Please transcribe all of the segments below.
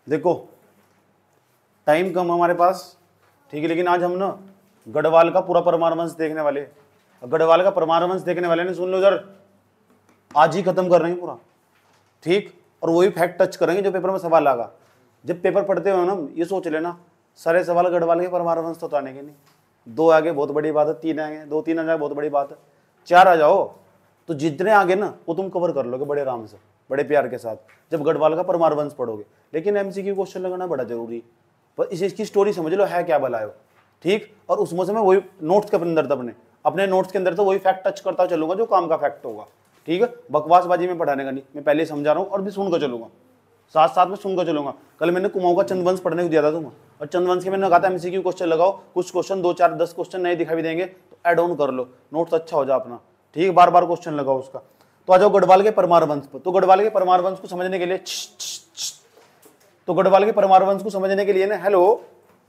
देखो टाइम कम हमारे पास, ठीक है, लेकिन आज हम ना गढ़वाल का पूरा परमार वंश देखने वाले। गढ़वाल का परमार वंश देखने वाले ने सुन लो इधर, आज ही खत्म कर रहे हैं पूरा, ठीक। और वही फैक्ट टच करेंगे जो पेपर में सवाल आएगा। जब पेपर पढ़ते हो ना ये सोच लेना सारे सवाल गढ़वाल के परमार वंश तो आने के नहीं। 2 आगे बहुत बड़ी बात है, 3 आगे, 2-3 आ जाए बहुत बड़ी बात है, 4 आ जाओ तो जितने आगे ना वो तुम कवर कर लोगे बड़े आराम से, बड़े प्यार के साथ, जब गढ़वाल का परमार वंश पढ़ोगे। लेकिन एमसीक्यू क्वेश्चन लगाना बड़ा जरूरी, पर इसकी स्टोरी समझ लो है क्या भलायो, ठीक। और उसमें से मैं वही नोट्स के अंदर अपने नोट्स के अंदर तो वही फैक्ट टच करता चलूंगा जो काम का फैक्ट होगा, ठीक है। बकवासबाजी में पढ़ाने का नहीं, मैं पहले समझा रहा हूँ और भी सुनकर चलूंगा, साथ साथ में सुनकर चलूंगा। कल मैंने कुमाऊं का चंद्रवंश पढ़ने को दिया था तुम्हें, और चंद्रवंश के मैंने कहा था एमसीक्यू क्वेश्चन लगाओ, कुछ क्वेश्चन 2, 4, 10 क्वेश्चन नए दिखाई देंगे तो ऐड ऑन कर लो, नोट्स अच्छा हो जाए अपना, ठीक। बार बार क्वेश्चन लगाओ उसका। तो आ जाओ गढ़वाल के परमार वंश पर। तो गढ़वाल के परमार वंश को समझने के लिए तो गढ़वाल के परमार वंश को समझने के लिए ना, हेलो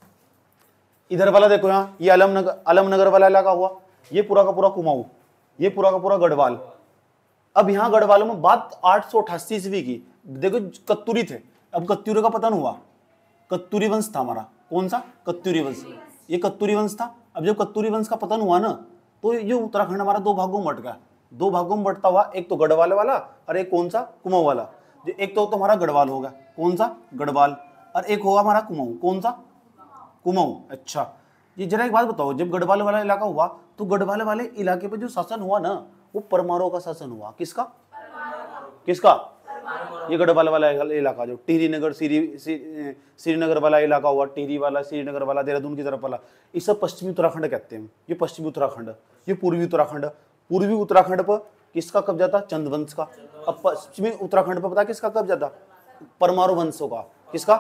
इधर वाला देखो, यहाँ ये आलमनगर वाला इलाका हुआ, ये पूरा का पूरा कुमाऊं, ये पूरा का पूरा गढ़वाल। अब यहाँ गढ़वालों में बात 888 ईस्वी की, देखो कत्तूरी थे, अब कत्तूरी का पतन हुआ, कत्तूरी वंश था हमारा, कौन सा कत्तूरी वंश, ये कत्तूरी वंश था। अब जब कत्तूरी वंश का पतन हुआ ना तो ये उत्तराखंड हमारा 2 भागों में बट गया, 2 भागों में बटता हुआ, एक तो गढ़वाल वाला और एक कौन सा कुमाऊं वाला। एक तो हमारा गढ़वाल होगा, कौन सा गढ़वाल, और एक होगा हमारा कुमाऊं, कौन सा कुमाऊं। अच्छा ये जरा एक बात बताओ, जब गढ़वाल वाला इलाका हुआ तो गढ़वाल वाले इलाके पर जो शासन हुआ ना वो परमारों का शासन हुआ। किसका किसका ये गढ़वाल वाला इलाका जो टिहरी नगर श्रीनगर वाला इलाका हुआ, टिहरी वाला, श्रीनगर वाला, देहरादून की तरफ वाला, इस सब पश्चिमी उत्तराखंड कहते हैं। ये पश्चिमी उत्तराखंड, ये पूर्वी उत्तराखंड। पूर्वी उत्तराखंड पर किसका कब्जा था, चंद्रवंश का। अब पश्चिमी उत्तराखंड पर पता किसका कब्जा था, परमार वंशों का। किसका,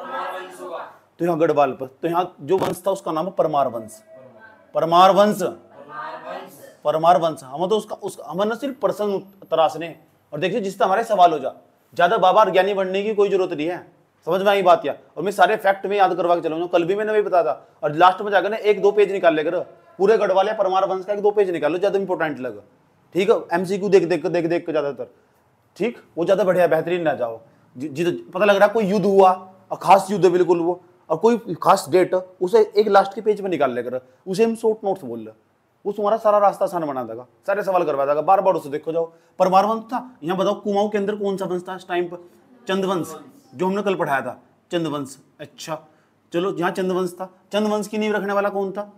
तो यहाँ गढ़वाल पर, तो यहाँ जो वंश था उसका नाम है परमार वंश। परमार वंश, परमार वंश। हम तो उसका हम न सिर्फ प्रश्न तराशने, और देखिए जिससे हमारे सवाल हो जा, ज्यादा बाबा ज्ञानी बनने की कोई जरूरत नहीं है, समझ में आई बात या। और मैं सारे फैक्ट में याद करवा के चलूंगा, कल भी मैंने वही बताया था। और लास्ट में जाकर ना 1-2 पेज निकाल लेकर पूरे गढ़वाल या परमार वंश का 1-2 पेज निकालो, ज्यादा इंपॉर्टेंट लगा, ठीक है। एमसीक्यू देख देख के ज्यादातर, ठीक, वो ज्यादा बढ़िया बेहतरीन ना जाओ। पता लग रहा है कोई युद्ध हुआ और खास युद्ध है बिल्कुल वो, और कोई खास डेट, उसे एक लास्ट के पेज में निकाल लेकर उसे हम शॉर्ट नोट्स बोल रहे, वो तुम्हारा सारा रास्ता आसान बना देगा, सारे सवाल करवा देगा, बार बार उसे देखो जाओ। परमार वंश था। यहाँ बताओ कुमाऊं के अंदर कौन सा वंश था इस टाइम पर, चंद्रवंश, जो हमने कल पढ़ाया था, चंद्रवंश। अच्छा चलो, यहाँ चंद्रवंश था। चंद्रवंश की नींव रखने वाला कौन था,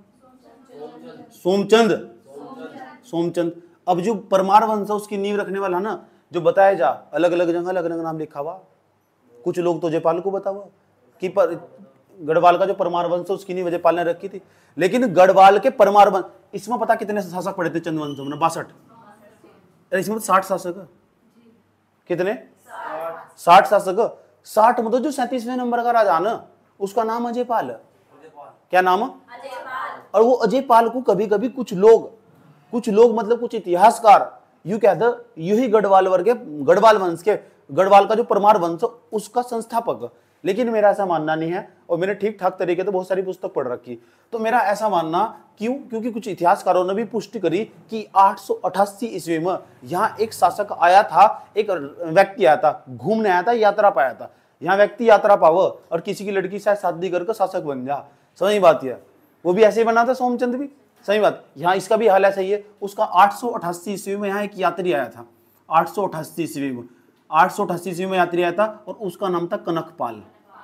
सोमचंद। अब जो परमार वंश है उसकी नींव रखने वाला ना, जो बताया जा, अलग अलग जगह अलग अलग नाम लिखा हुआ। कुछ लोग तो जयपाल को बता हुआ कि गढ़वाल का जो परमार वंश है उसकी नींव जयपाल ने रखी थी। लेकिन गढ़वाल के परमार वंश, इसमें पता कितने शासक पड़े थे चंद्रवंश में, 62। इसमें 60 शासक, कितने 60 शासक। 60 में तो जो 37वें नंबर का राजा ना उसका नाम अजयपाल। क्या नाम है, और वो अजयपाल को कभी कभी कुछ लोग मतलब कुछ इतिहासकार यूं कहते, यू ही गढ़वाल वंश के, गढ़वाल का जो परमार वंश उसका संस्थापक। लेकिन मेरा ऐसा मानना नहीं है, और मैंने ठीक ठाक तरीके से बहुत सारी पुस्तक पढ़ रखी, तो मेरा ऐसा मानना क्योंकि कुछ इतिहासकारों ने भी पुष्टि करी कि 888 ईस्वी में यहाँ एक शासक आया था, एक व्यक्ति आया था, घूमने आया था, यात्रा पे आया था। यहाँ व्यक्ति यात्रा पाव और किसी की लड़की से शादी करके शासक बन जा, सही बात है। वो भी ऐसे ही बना था सोमचंद भी, सही बात। यहाँ इसका भी हाल ऐसा ही है। उसका 888 ईस्वी में यहाँ एक यात्री आया था, 888 ईस्वी में, 888 ईस्वी में यात्री आया था, और उसका नाम था कनकपाल।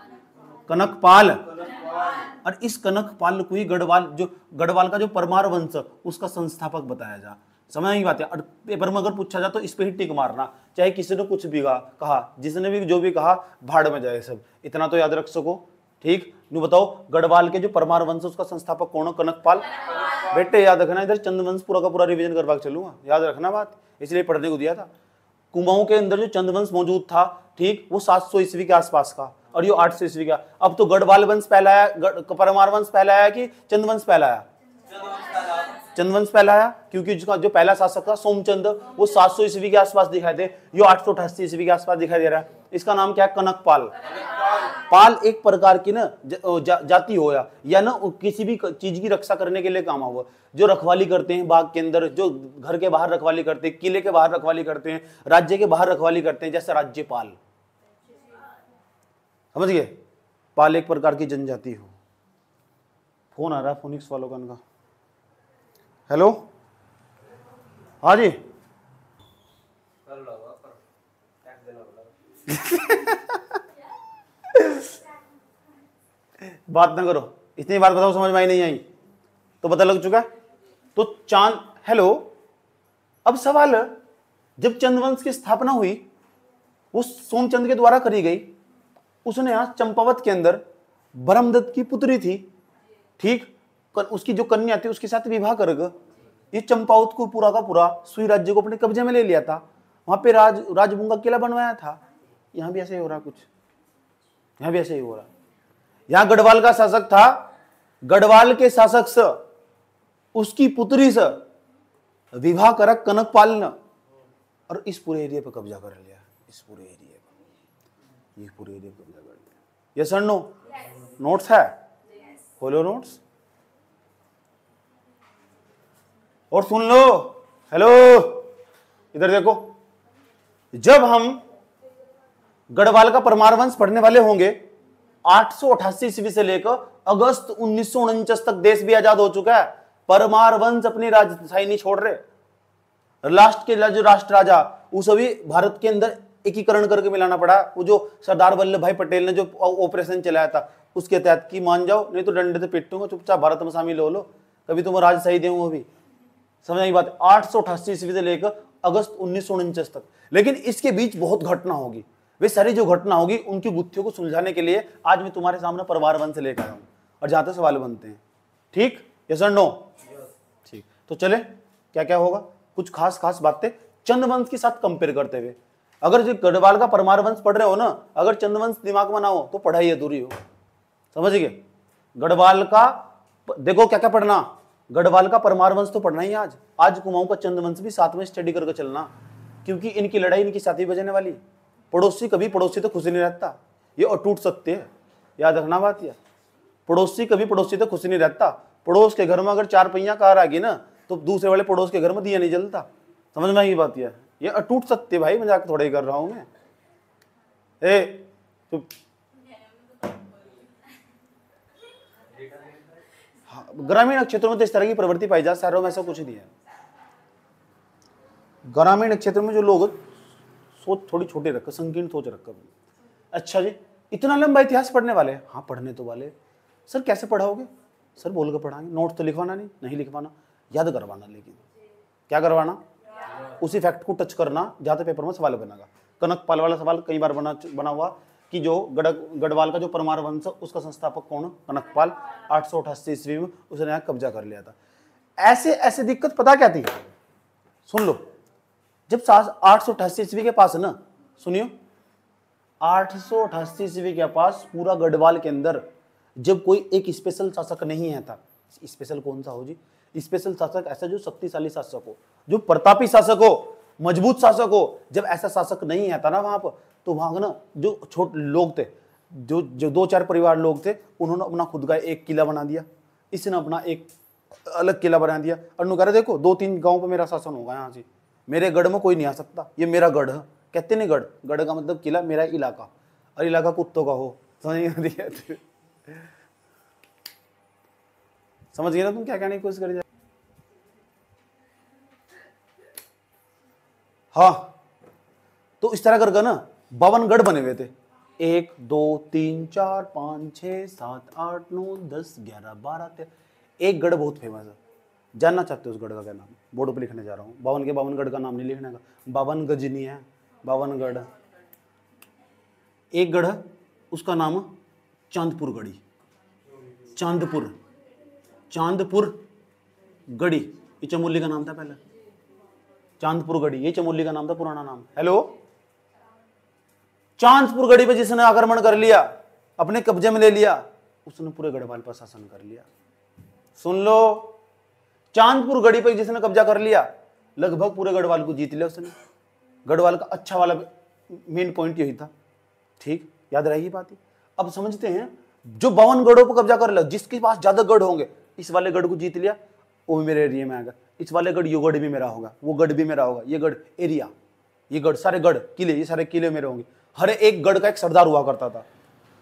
और इस कनकपाल को ही गढ़वाल का जो परमार वंश उसका संस्थापक बताया जा, समझ नहीं बात है। और पेपर में अगर पूछा जा तो इस पे ही टिक मारना, चाहे किसी ने कुछ भी कहा, जिसने भी जो भी कहा भाड़ में जाए सब, इतना तो याद रख सको, ठीक। नु बताओ गढ़वाल के जो परमार वंश उसका संस्थापक कौन है, कनकपाल। बेटे याद रखना, इधर चंद्रवंश पूरा का पूरा रिवीजन करवा के चलूंगा, याद रखना बात, इसलिए पढ़ने को दिया था। कुमाऊं के अंदर जो चंद्रवंश मौजूद था, ठीक, वो 700 ईस्वी के आसपास का, और ये 800 ईस्वी का। अब तो गढ़वाल वंश पहला आया, परमार वंश पहला आया कि चंद्रवंश पहला आया, चंद्रवंश पहला आया, क्योंकि जो पहला शासक था सोमचंद वो 700 ईस्वी के आसपास दिखाई दे, ये 888 ईस्वी के आसपास दिखाई दे रहा है। इसका नाम क्या है, कनकपाल। पाल एक प्रकार की ना जाति होया, या ना किसी भी चीज की रक्षा करने के लिए काम हुआ, जो रखवाली करते हैं बाग के अंदर, जो घर के बाहर रखवाली करते हैं, किले के बाहर रखवाली करते हैं, राज्य के बाहर रखवाली करते हैं, जैसे राज्यपाल, समझ गए? पाल एक प्रकार की जनजाति हो। फोन आ रहा है फोनिक्स वालों का इनका। हेलो, हाँ जी। बात ना करो, इतनी बात बताओ समझ में आई नहीं आई तो पता लग चुका। तो चांद, हेलो, अब सवाल है, जब चंद्रवंश की स्थापना हुई वो सोमचंद के द्वारा करी गई। उसने यहां चंपावत के अंदर ब्रह्मदत्त की पुत्री थी, ठीक, उसकी जो कन्या थी उसके साथ विवाह कर ये चंपावत को पूरा का पूरा सुई राज्य को अपने कब्जे में ले लिया था। वहां पे राजभूंगा किला बनवाया था। यहां भी ऐसे ही हो रहा कुछ, यहां भी ऐसे ही हो रहा। यहां गढ़वाल का शासक था, गढ़वाल के शासक से उसकी पुत्री से विवाह करा कनकपाल ने और इस पूरे एरिया पे कब्जा कर लिया। इस पूरे एरिया पे, ये पूरे एरिया पे कब्जा कर लिया। यस और नो? नोट्स है? खोलो नोट्स और सुन लो। हेलो, इधर देखो, जब हम गढ़वाल का परमार वंश पढ़ने वाले होंगे 888 ईस्वी से लेकर अगस्त 1949 तक देश भी आजाद हो चुका है। परमार वंश अपनी राजशाही नहीं छोड़ रहे। लास्ट के जो राष्ट्र राजा वो सभी भारत के अंदर एकीकरण करके मिलाना पड़ा। वो जो सरदार वल्लभ भाई पटेल ने जो ऑपरेशन चलाया था उसके तहत कि मान जाओ नहीं तो डंडे से पीटूंगा, चुपचाप भारत में शामिल हो लो, कभी तुम राजशाही दूंगा। वो भी समझ आई बात? 888 ईस्वी से लेकर अगस्त 1949 तक। लेकिन इसके बीच बहुत घटना होगी। वे सारी जो घटना होगी उनकी गुत्थियों को सुलझाने के लिए आज मैं तुम्हारे सामने परमार वंश लेकर आया हूं और जहां तक सवाल बनते हैं। ठीक, यस और नो? ठीक, तो चले क्या क्या होगा, कुछ खास खास बातें चंद्रवंश के साथ कंपेयर करते हुए। अगर जो गढ़वाल का परमार वंश पढ़ रहे हो ना, अगर चंद्रवंश दिमाग में ना हो तो पढ़ाई अधूरी हो। समझ गए? गढ़वाल का देखो क्या क्या पढ़ना, गढ़वाल का परमार वंश तो पढ़ना ही आज कुमाऊं का चंद्रवंश भी साथ में स्टडी करके चलना, क्योंकि इनकी लड़ाई इनकी साथ ही बजने वाली। पड़ोसी कभी पड़ोसी तो खुश नहीं रहता, ये अटूट सत्य है, याद रखना बात। यह पड़ोसी कभी पड़ोसी तो खुश नहीं रहता। पड़ोस के घर में अगर 4 पहिया कार आ गई ना तो दूसरे वाले पड़ोस के घर में दिया नहीं जलता। समझ में आई बात? यह ये अटूट सत्य भाई, मजाक थोड़ा ही कर रहा हूं मैं। चुप। हाँ, ग्रामीण क्षेत्रों में तो इस तरह की प्रवृत्ति पाई जाती, शहरों में ऐसा कुछ नहीं है। ग्रामीण क्षेत्र में जो लोग सोच थोड़ी छोटी रखकर, संकीर्ण सोच रखकर। अच्छा जी, इतना लंबा इतिहास पढ़ने वाले? हाँ पढ़ने तो वाले। सर कैसे पढ़ाओगे? सर बोल कर पढ़ाएंगे। नोट तो लिखवाना नहीं लिखवाना, याद करवाना। लेकिन क्या करवाना? उसी फैक्ट को टच करना जहाँ तक पेपर में सवाल बनेगा। कनकपाल वाला सवाल कई बार बना हुआ कि जो गढ़वाल का जो परमार वंश उसका संस्थापक कौन? कनकपाल। 888 ईस्वी में उसने यहाँ कब्जा कर लिया था। ऐसे ऐसे दिक्कत पता क्या थी, सुन लो। जब 888 ईस्वी के पास ना, सुनियो, 888 ईस्वी के पास पूरा गढ़वाल के अंदर जब कोई एक स्पेशल शासक नहीं है था। स्पेशल कौन सा हो जी? स्पेशल शासक ऐसा जो शक्तिशाली शासक हो, जो प्रतापी शासक हो, मजबूत शासक हो। जब ऐसा शासक नहीं है था ना वहां पर, तो वहां ना जो छोटे लोग थे, जो 2-4 परिवार लोग थे, उन्होंने अपना खुद का एक किला बना दिया। इसने अपना एक अलग किला बना दिया और नुकारा देखो 2-3 गांव पे मेरा शासन होगा। यहाँ से मेरे गढ़ में कोई नहीं आ सकता, ये मेरा गढ़ है। कहते नहीं गढ़, गढ़ का मतलब किला, मेरा इलाका, और इलाका कुत्तों का हो। समझ गए ना तुम क्या कहने की कोशिश कर? हाँ, तो इस तरह करके ना 52 गढ़ बने हुए थे। 1 2 3 4 5 6 7 8 9 10 11 12 13। एक गढ़ बहुत फेमस है, जानना चाहते हो उस गढ़ का क्या नाम? बोर्ड पे लिखने जा रहा हूँ। 52 के 52 गढ़ का नाम नहीं लिखने का, 52 गजनी है, 52 गढ़। एक गढ़ उसका नाम चांदपुर गढ़ी, चांदपुर गढ़ी। ये चमोली का नाम था पहले, चांदपुर गढ़ी, ये चमोली का नाम था, पुराना नाम। हेलो, चांदपुर गढ़ी पे जिसने आक्रमण कर लिया, अपने कब्जे में ले लिया, उसने पूरे गढ़वाल पर शासन कर लिया। सुन लो, चांदपुर गढ़ी पे जिसने कब्जा कर लिया, लगभग पूरे गढ़वाल को जीत लिया उसने। गढ़वाल का अच्छा वाला मेन पॉइंट यही था। ठीक, याद रहेगी बात। अब समझते हैं, जो 52 गढ़ों पर कब्जा कर लिया, जिसके पास ज्यादा गढ़ होंगे, इस वाले गढ़ को जीत लिया, वो भी मेरे एरिया में आएगा। इस वाले गढ़, ये गढ़ भी मेरा होगा, वो गढ़ भी मेरा होगा, ये गढ़ एरिया, ये गढ़, सारे गढ़ किले, ये सारे किले मेरे होंगे। हर एक गढ़ का एक सरदार हुआ करता था।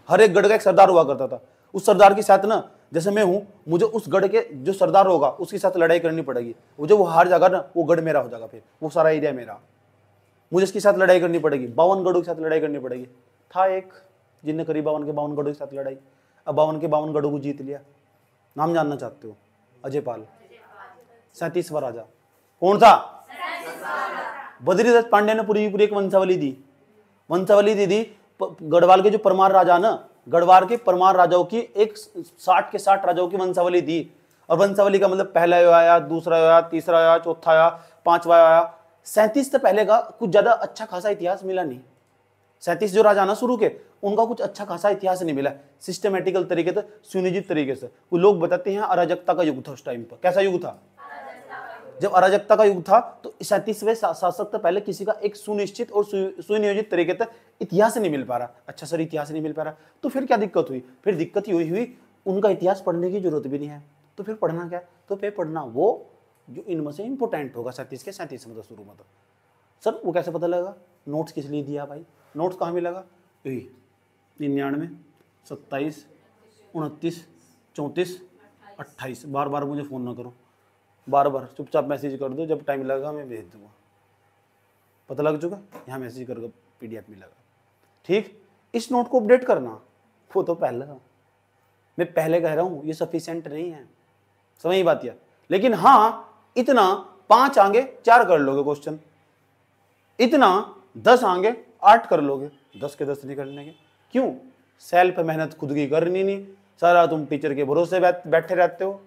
हर एक गढ़ का एक सरदार हुआ करता था। उस सरदार के साथ ना, जैसे मैं हूं, मुझे उस गढ़ के जो सरदार होगा उसके साथ लड़ाई करनी पड़ेगी। वो जो वो हार जाएगा ना, वो गढ़ मेरा हो जाएगा, फिर वो सारा एरिया मेरा। मुझे इसके साथ लड़ाई करनी पड़ेगी, 52 गढ़ों के साथ लड़ाई करनी पड़ेगी। था एक जिनने करी 52 के 52 गढ़ों के साथ लड़ाई। अब 52 के 52 गढ़ों को जीत लिया। नाम जानना चाहते हो? अजय पाल, 37वां राजा। कौन था? बद्रीदत्त पांडे ने पूरी पूरी एक वंशावली दी। वंशावली दी गढ़वाल के जो परमार राजा ना, गढ़वाल के परमार राजाओं की एक 60 के 60 राजाओं की वंशावली दी। और वंशावली का मतलब पहला आया, दूसरा आया, तीसरा आया, चौथा आया, पांचवा आया। 37 से पहले का कुछ ज्यादा अच्छा खासा इतिहास मिला नहीं। 37 जो राजा ना शुरू के, उनका कुछ अच्छा खासा इतिहास नहीं मिला सिस्टमेटिकल तरीके से, सुनियोजित तरीके से। वो लोग बताते हैं अराजकता का युग था उस टाइम पर। कैसा युग था? जब अराजकता का युग था तो 37वें शासक से पहले किसी का एक सुनिश्चित और सुनियोजित तरीके से इतिहास नहीं मिल पा रहा। अच्छा सर, इतिहास नहीं मिल पा रहा, तो फिर क्या दिक्कत हुई? फिर दिक्कत हुई उनका इतिहास पढ़ने की जरूरत भी नहीं है, तो फिर पढ़ना क्या? तो फिर पढ़ना वो जो इनमें से इंपोर्टेंट होगा 37 के 37 मतलब शुरू में। तो सर वो कैसे पता लगेगा? नोट्स किस लिए दिया भाई? नोट्स कहाँ मिलेगा? यही 99, 27, 29, 34, 28। बार बार मुझे फ़ोन ना करो, बार बार चुपचाप मैसेज कर दो, जब टाइम लगेगा मैं भेज दूंगा। पता लग चुका? यहाँ मैसेज करके PDF मिलेगा। ठीक, इस नोट को अपडेट करना, वो तो पहले था। मैं पहले कह रहा हूँ, ये सफिशिएंट नहीं है, समझ बात या? लेकिन हाँ, इतना 5 आगे 4 कर लोगे क्वेश्चन, इतना 10 आगे 8 कर लोगे, 10 के 10 नहीं करने के। क्यों? सेल्फ मेहनत खुद की करनी नहीं, सारा तुम टीचर के भरोसे बैठे रहते हो।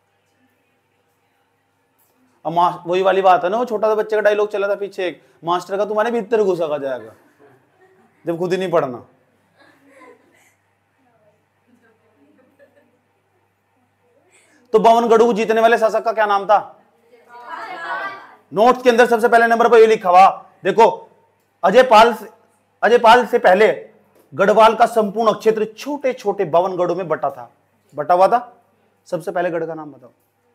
अब वही वाली बात है ना, वो छोटा सा बच्चे का डायलॉग चला था पीछे एक, मास्टर का तुम्हारे भीतर घुसा का जाएगा जब खुद ही नहीं पढ़ना। तो 52 गढ़ों को जीतने वाले शासक का क्या नाम था? नोट्स के अंदर सबसे पहले नंबर पर ये लिखा हुआ देखो, अजय पाल से पहले गढ़वाल का संपूर्ण क्षेत्र छोटे छोटे 52 गढ़ों में बटा हुआ था। सबसे पहले गढ़ का नाम बताओ।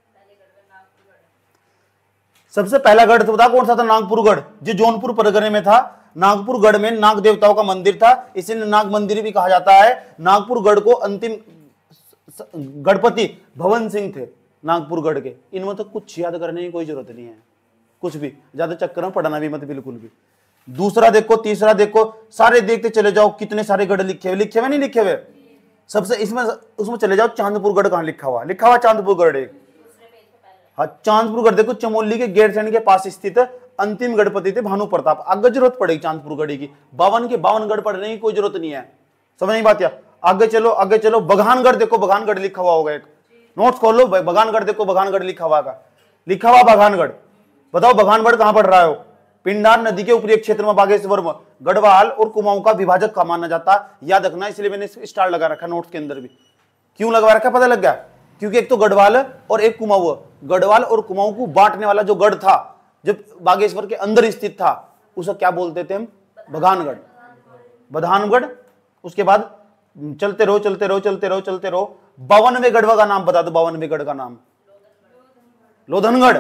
सबसे पहला गढ़ तो था कौन सा था? नागपुरगढ़, जो जौनपुर परगने में था। नागपुरगढ़ में नाग देवताओं का मंदिर था, इसीलिए नाग मंदिर भी कहा जाता है। नागपुरगढ़ को अंतिम गढ़पति भवन सिंह थे नागपुरगढ़ के। इनमें तो कुछ याद करने की कोई जरूरत नहीं है, कुछ भी ज्यादा चक्कर में पढ़ना भी मत बिल्कुल भी। दूसरा देखो, तीसरा देखो, सारे देखते चले जाओ कितने सारे गढ़ लिखे हुए नहीं लिखे हुए। सबसे इसमें उसमें चले जाओ, चांदपुरगढ़ कहां लिखा हुआ? चांदपुरगढ़ एक, हाँ चांदपुरगढ़ देखो, चमोली के गैरसैंण के पास स्थित अंतिम गढ़पति थे भानु प्रताप। आगे जरूरत पड़ेगी चांदपुरगढ़ की, 52 के 52 गढ़ पढ़ने की कोई जरूरत नहीं है, समझ नहीं बात? या आगे चलो बघानगढ़ देखो, बघानगढ़ लिखा हुआ होगा एक, नोट्स खोल लो, बघानगढ़ देखो, बघानगढ़ लिखा हुआ बघानगढ़। बताओ बघानगढ़ कहां पढ़ रहा हो? पिंडार नदी के ऊपरी क्षेत्र में बागेश्वर में गढ़वाल और कुमाऊं का विभाजक का माना जाता है। याद रखना, इसलिए मैंने स्टार लगा रखा नोट्स के अंदर भी। क्यों लगवा रखा पता लग गया? क्योंकि एक तो गढ़वाल और एक कुमाऊं, गढ़वाल और कुमाऊं को बांटने वाला जो गढ़ था, जब बागेश्वर के अंदर स्थित था, उसे क्या बोलते थे हम? बधानगढ़। उसके बाद चलते रहो 52वें गढ़वा का नाम बता दो। 52वें गढ़ का नाम लोधनगढ़।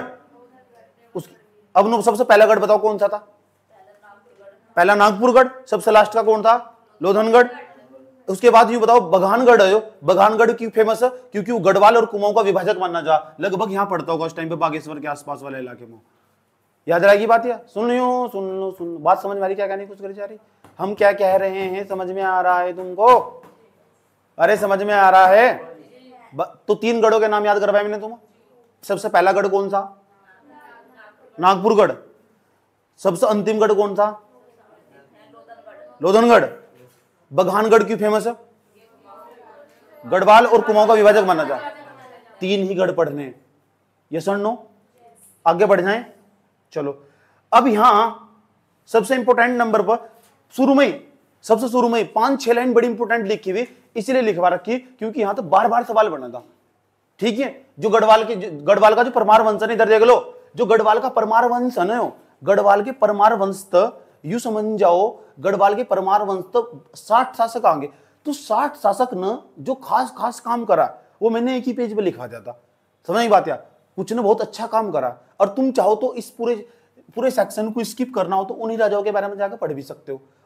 अब सबसे पहला गढ़ बताओ कौन सा था? पहला नागपुरगढ़। सबसे लास्ट का कौन था? लोधनगढ़। उसके बाद यूं बताओ बघानगढ़ है, बघानगढ़ क्यों फेमस है? क्योंकि वो गढ़वाल और कुमाऊं का विभाजक माना जा, लगभग यहां पड़ता होगा उस टाइम पे बागेश्वर के आसपास वाले इलाके में। याद रहेगी बात? या सुन लो बात समझ में आ रही? क्या कहने कुछ करी जा रही? हम क्या कह रहे हैं समझ में आ रहा है तुमको? अरे समझ में आ रहा है? तो 3 गढ़ों के नाम याद करवाए मैंने तुम। सबसे पहला गढ़ कौन सा? नागपुरगढ़। सबसे अंतिम गढ़ कौन सा? लोधनगढ़। बघानगढ़ क्यों फेमस है? गढ़वाल और कुमाऊं का विभाजक माना जा। 3 ही गढ़ पढ़ने, यस और नो? आगे बढ़ जाएं, चलो। अब यहां सबसे इंपोर्टेंट नंबर पर सबसे शुरू में 5-6 लाइन बड़ी इंपोर्टेंट लिखी हुई, इसलिए लिखवा रखी क्योंकि यहां तो बार बार सवाल बना था। ठीक है, जो गढ़वाल का जो परमार वंश है, इधर देख लो, जो गढ़वाल का परमार वंश है ना, गढ़वाल के परमार वंश यू समझ जाओ, गढ़वाल के परमार वंश 60 शासक आएंगे। तो 60 शासक ने जो खास खास काम करा वो मैंने एक ही पेज पे लिखा जाता, समझ नहीं बात? या कुछ ने बहुत अच्छा काम करा, और तुम चाहो तो इस पूरे सेक्शन को स्किप करना हो तो उन्हीं राजाओं के बारे में जाकर पढ़ भी सकते हो।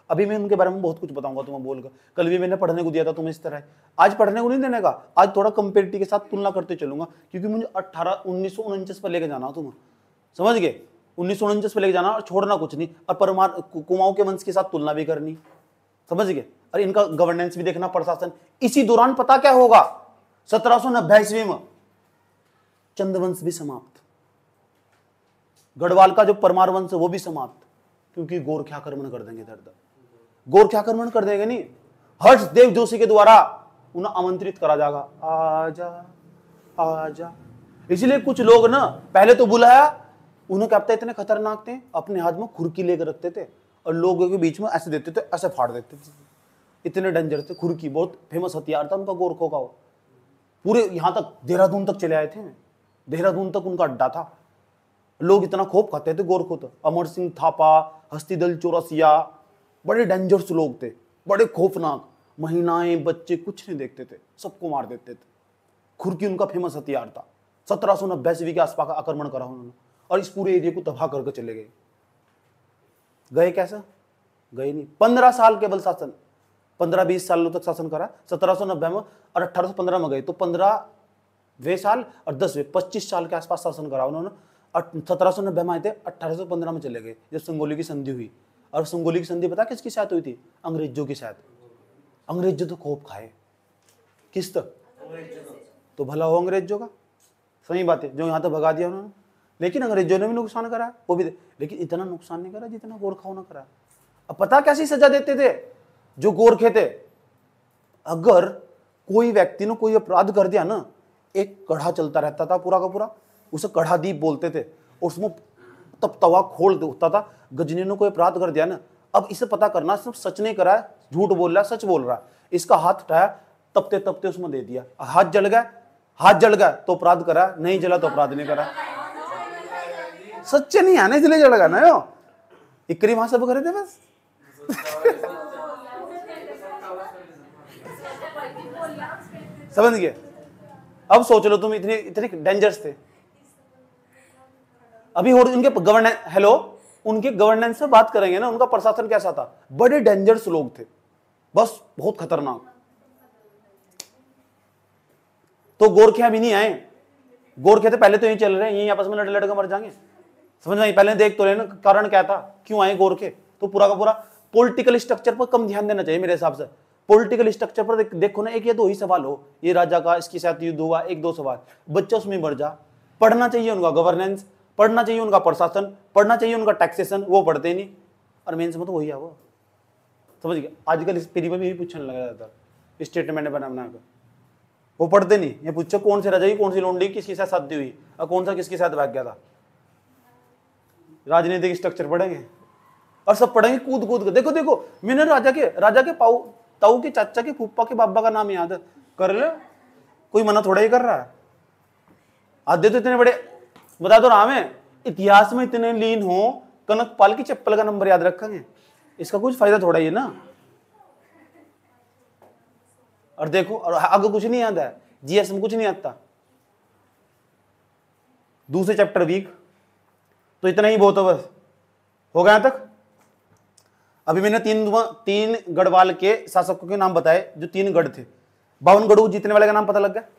अभी मैं उनके बारे में बहुत कुछ बताऊंगा तुम्हें बोलकर। कल भी मैंने पढ़ने को दिया था तुम्हें इस तरह, आज पढ़ने को नहीं देने का, आज थोड़ा कंपेरिटिव के साथ तुलना करते चलूंगा, क्योंकि मुझे 1949 पर लेके जाना तुम्हें, समझ गए? 1949 पर लेके जाना और छोड़ना कुछ नहीं, और परमार कुमाऊं के वंश के साथ तुलना भी करनी, समझ गए? और इनका गवर्नेंस भी देखना, प्रशासन। इसी दौरान पता क्या होगा, 1790 ईस्वी में चंद्रवंश भी समाप्त, गढ़वाल का जो परमार वंश है वो भी समाप्त, क्योंकि गोरखे आक्रमण कर देंगे दर्द, गोरखे आक्रमण कर देंगे। नहीं, हर्षदेव जोशी के द्वारा उन्हें आमंत्रित करा जाएगा, आजा आजा। इसलिए कुछ लोग ना पहले तो बुलाया, उन्हें क्या पता इतने खतरनाक थे, अपने हाथ में खुरकी लेकर रखते थे और लोगों के बीच में ऐसे देते थे, ऐसे फाड़ देते थे, इतने डेंजर थे। खुरकी बहुत फेमस हथियार था उनका, गोरखों का। वो पूरे यहां तक देहरादून तक चले आए थे, देहरादून तक उनका अड्डा था। लोग इतना खूब खाते थे गोरखों। तो अमर सिंह थापा, हस्तीदल चौरसिया, बड़े डेंजरस लोग थे, बड़े खौफनाक। महिलाएं बच्चे कुछ नहीं देखते थे, सबको मार देते थे। खुरकी उनका फेमस हथियार था। 1790 ईस्वी के आसपास आक्रमण करा उन्होंने और इस पूरे एरिया को तबाह करके चले गए। गए कैसा? गए नहीं, 15 साल केवल शासन, 15-20 सालों तक शासन करा 1790 में, और 1815 में गए तो 15वें साल और 10वें 25 साल के आसपास शासन करा उन्होंने। 1790 में आए थे, 1815 में चले गए जब संगोली की संधि हुई। और संगोली की संधि पता किसकी साथ हुई थी? अंग्रेजों के साथ। अंग्रेजों तो खूब खाए, किस तक? तो भला हो अंग्रेजों का, सही बात है, जो यहाँ तक भगा दिया उन्होंने। लेकिन अंग्रेजों ने भी नुकसान करा, वो भी, लेकिन इतना नुकसान नहीं करा जितना गोरखाओं ने करा। अब पता कैसी सजा देते थे जो गोरखे थे? अगर कोई व्यक्ति ने कोई अपराध कर दिया ना, एक कढ़ा चलता रहता था पूरा का पूरा, उसे कढ़ा दीप बोलते थे, उसमें तब तवा खोल होता था। गजनी ने कोई अपराध कर दिया ना, अब इसे पता करना सिर्फ सच नहीं करा है, झूठ बोल रहा है, सच बोल रहा है। इसका हाथ उठाया, तपते तपते उसमें दे दिया, हाथ जल गया, हाथ जल गया तो अपराध करा, नहीं जला तो अपराध नहीं करा। सच्चे नहीं आने इसलिए जल गया ना, यो इकरी वहां सब करे थे बस। समझ गए? अब सोच लो तुम, इतने इतने डेंजरस थे। अभी और उनके गवर्नेंस, हेलो, उनके गवर्नेंस से बात करेंगे ना, उनका प्रशासन कैसा था? बड़े डेंजरस लोग थे, बस बहुत खतरनाक। तो गोरखे अभी नहीं आए, गोरखे तो पहले तो यही चल रहे हैं, यही आपस में लड़ लड़ के मर जाएंगे, समझ में आई? पहले देख तो रहे ना कारण क्या था, क्यों आए गोरखे। तो पूरा का पूरा पॉलिटिकल स्ट्रक्चर पर कम ध्यान देना चाहिए मेरे हिसाब से। पॉलिटिकल स्ट्रक्चर पर देखो ना, एक या दो ही सवाल हो, ये राजा का इसके साथ युद्ध हुआ, एक दो सवाल, बच्चा उसमें मर जा। पढ़ना चाहिए उनका गवर्नेंस, पढ़ना चाहिए उनका प्रशासन, पढ़ना चाहिए उनका टैक्सेशन, वो पढ़ते नहीं। और मेन में तो वही है वो, समझ गए? आजकल इस पीढ़ी में भी पूछने लगा जाता, स्टेटमेंट बना कर, वो पढ़ते नहीं। ये पूछो कौन से राजा की कौन सी लोंडी किसके साथ शादी हुई और कौन सा किसके साथ भाग गया था। राजनीतिक स्ट्रक्चर पढ़ेंगे और सब पढ़ेंगे कूद कूद के। देखो देखो, मैंने राजा के ताऊ के चाचा के फूफा के बाबा का नाम याद कर ले, कोई मना थोड़ा ही कर रहा है। आधे तो इतने बड़े, बता दो राम है, इतिहास में इतने लीन हो, कनकपाल की चप्पल का नंबर याद रखेंगे, इसका कुछ फायदा थोड़ा ही है ना। और देखो, और आगे कुछ नहीं याद है, जीएस में कुछ नहीं आता, दूसरे चैप्टर वीक, तो इतना ही बहुत है बस। हो गया यहां तक? अभी मैंने तीन गढ़वाल के शासकों के नाम बताए, जो 3 गढ़ थे। 52 गढ़ जीतने वाले का नाम पता लग गया?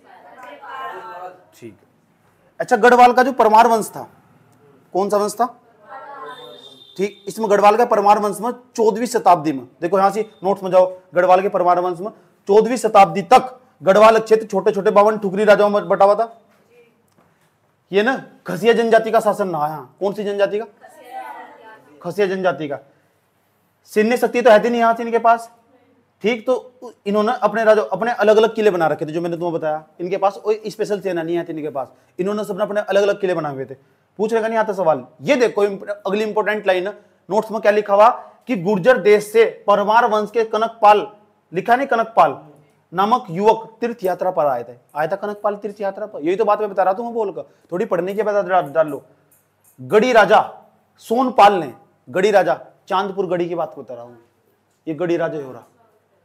ठीक है। अच्छा, गढ़वाल का जो परमार वंश था, कौन सा वंश था? ठीक, इसमें गढ़वाल का परमार वंश में 14वीं शताब्दी में, देखो यहां से नोट्स में जाओ, गढ़वाल के परमार वंश में 14वीं शताब्दी तक गढ़वाल क्षेत्र छोटे छोटे 52 ठुकरी राजाओं में बटा हुआ था। ये ना खसिया जनजाति का शासन रहा। यहाँ कौन सी जनजाति का? खसिया जनजाति का। सैन्य शक्ति तो है थी नहीं यहाँ से इनके पास, ठीक, तो इन्होंने अपने राजा अपने अलग अलग किले बना रखे थे, जो मैंने तुम्हें बताया। इनके पास कोई स्पेशल सेना नहीं है इनके पास, इन्होंने सबने अपने अलग अलग किले बनाए हुए थे। पूछेगा नहीं आता सवाल। ये देखो अगली इंपॉर्टेंट लाइन नोट्स में क्या लिखा हुआ कि गुर्जर देश से परमार वंश के कनकपाल, लिखा नहीं कनकपाल नामक युवक तीर्थ यात्रा पर आया था कनकपाल तीर्थ यात्रा पर। यही तो बात मैं बता रहा था, मैं बोलकर थोड़ी पढ़ने के बाद डाल लो। गढ़ी राजा सोनपाल ने, गढ़ी राजा चांदपुर गढ़ी की बात बता रहा हूं, ये गढ़ी राजा हो रहा।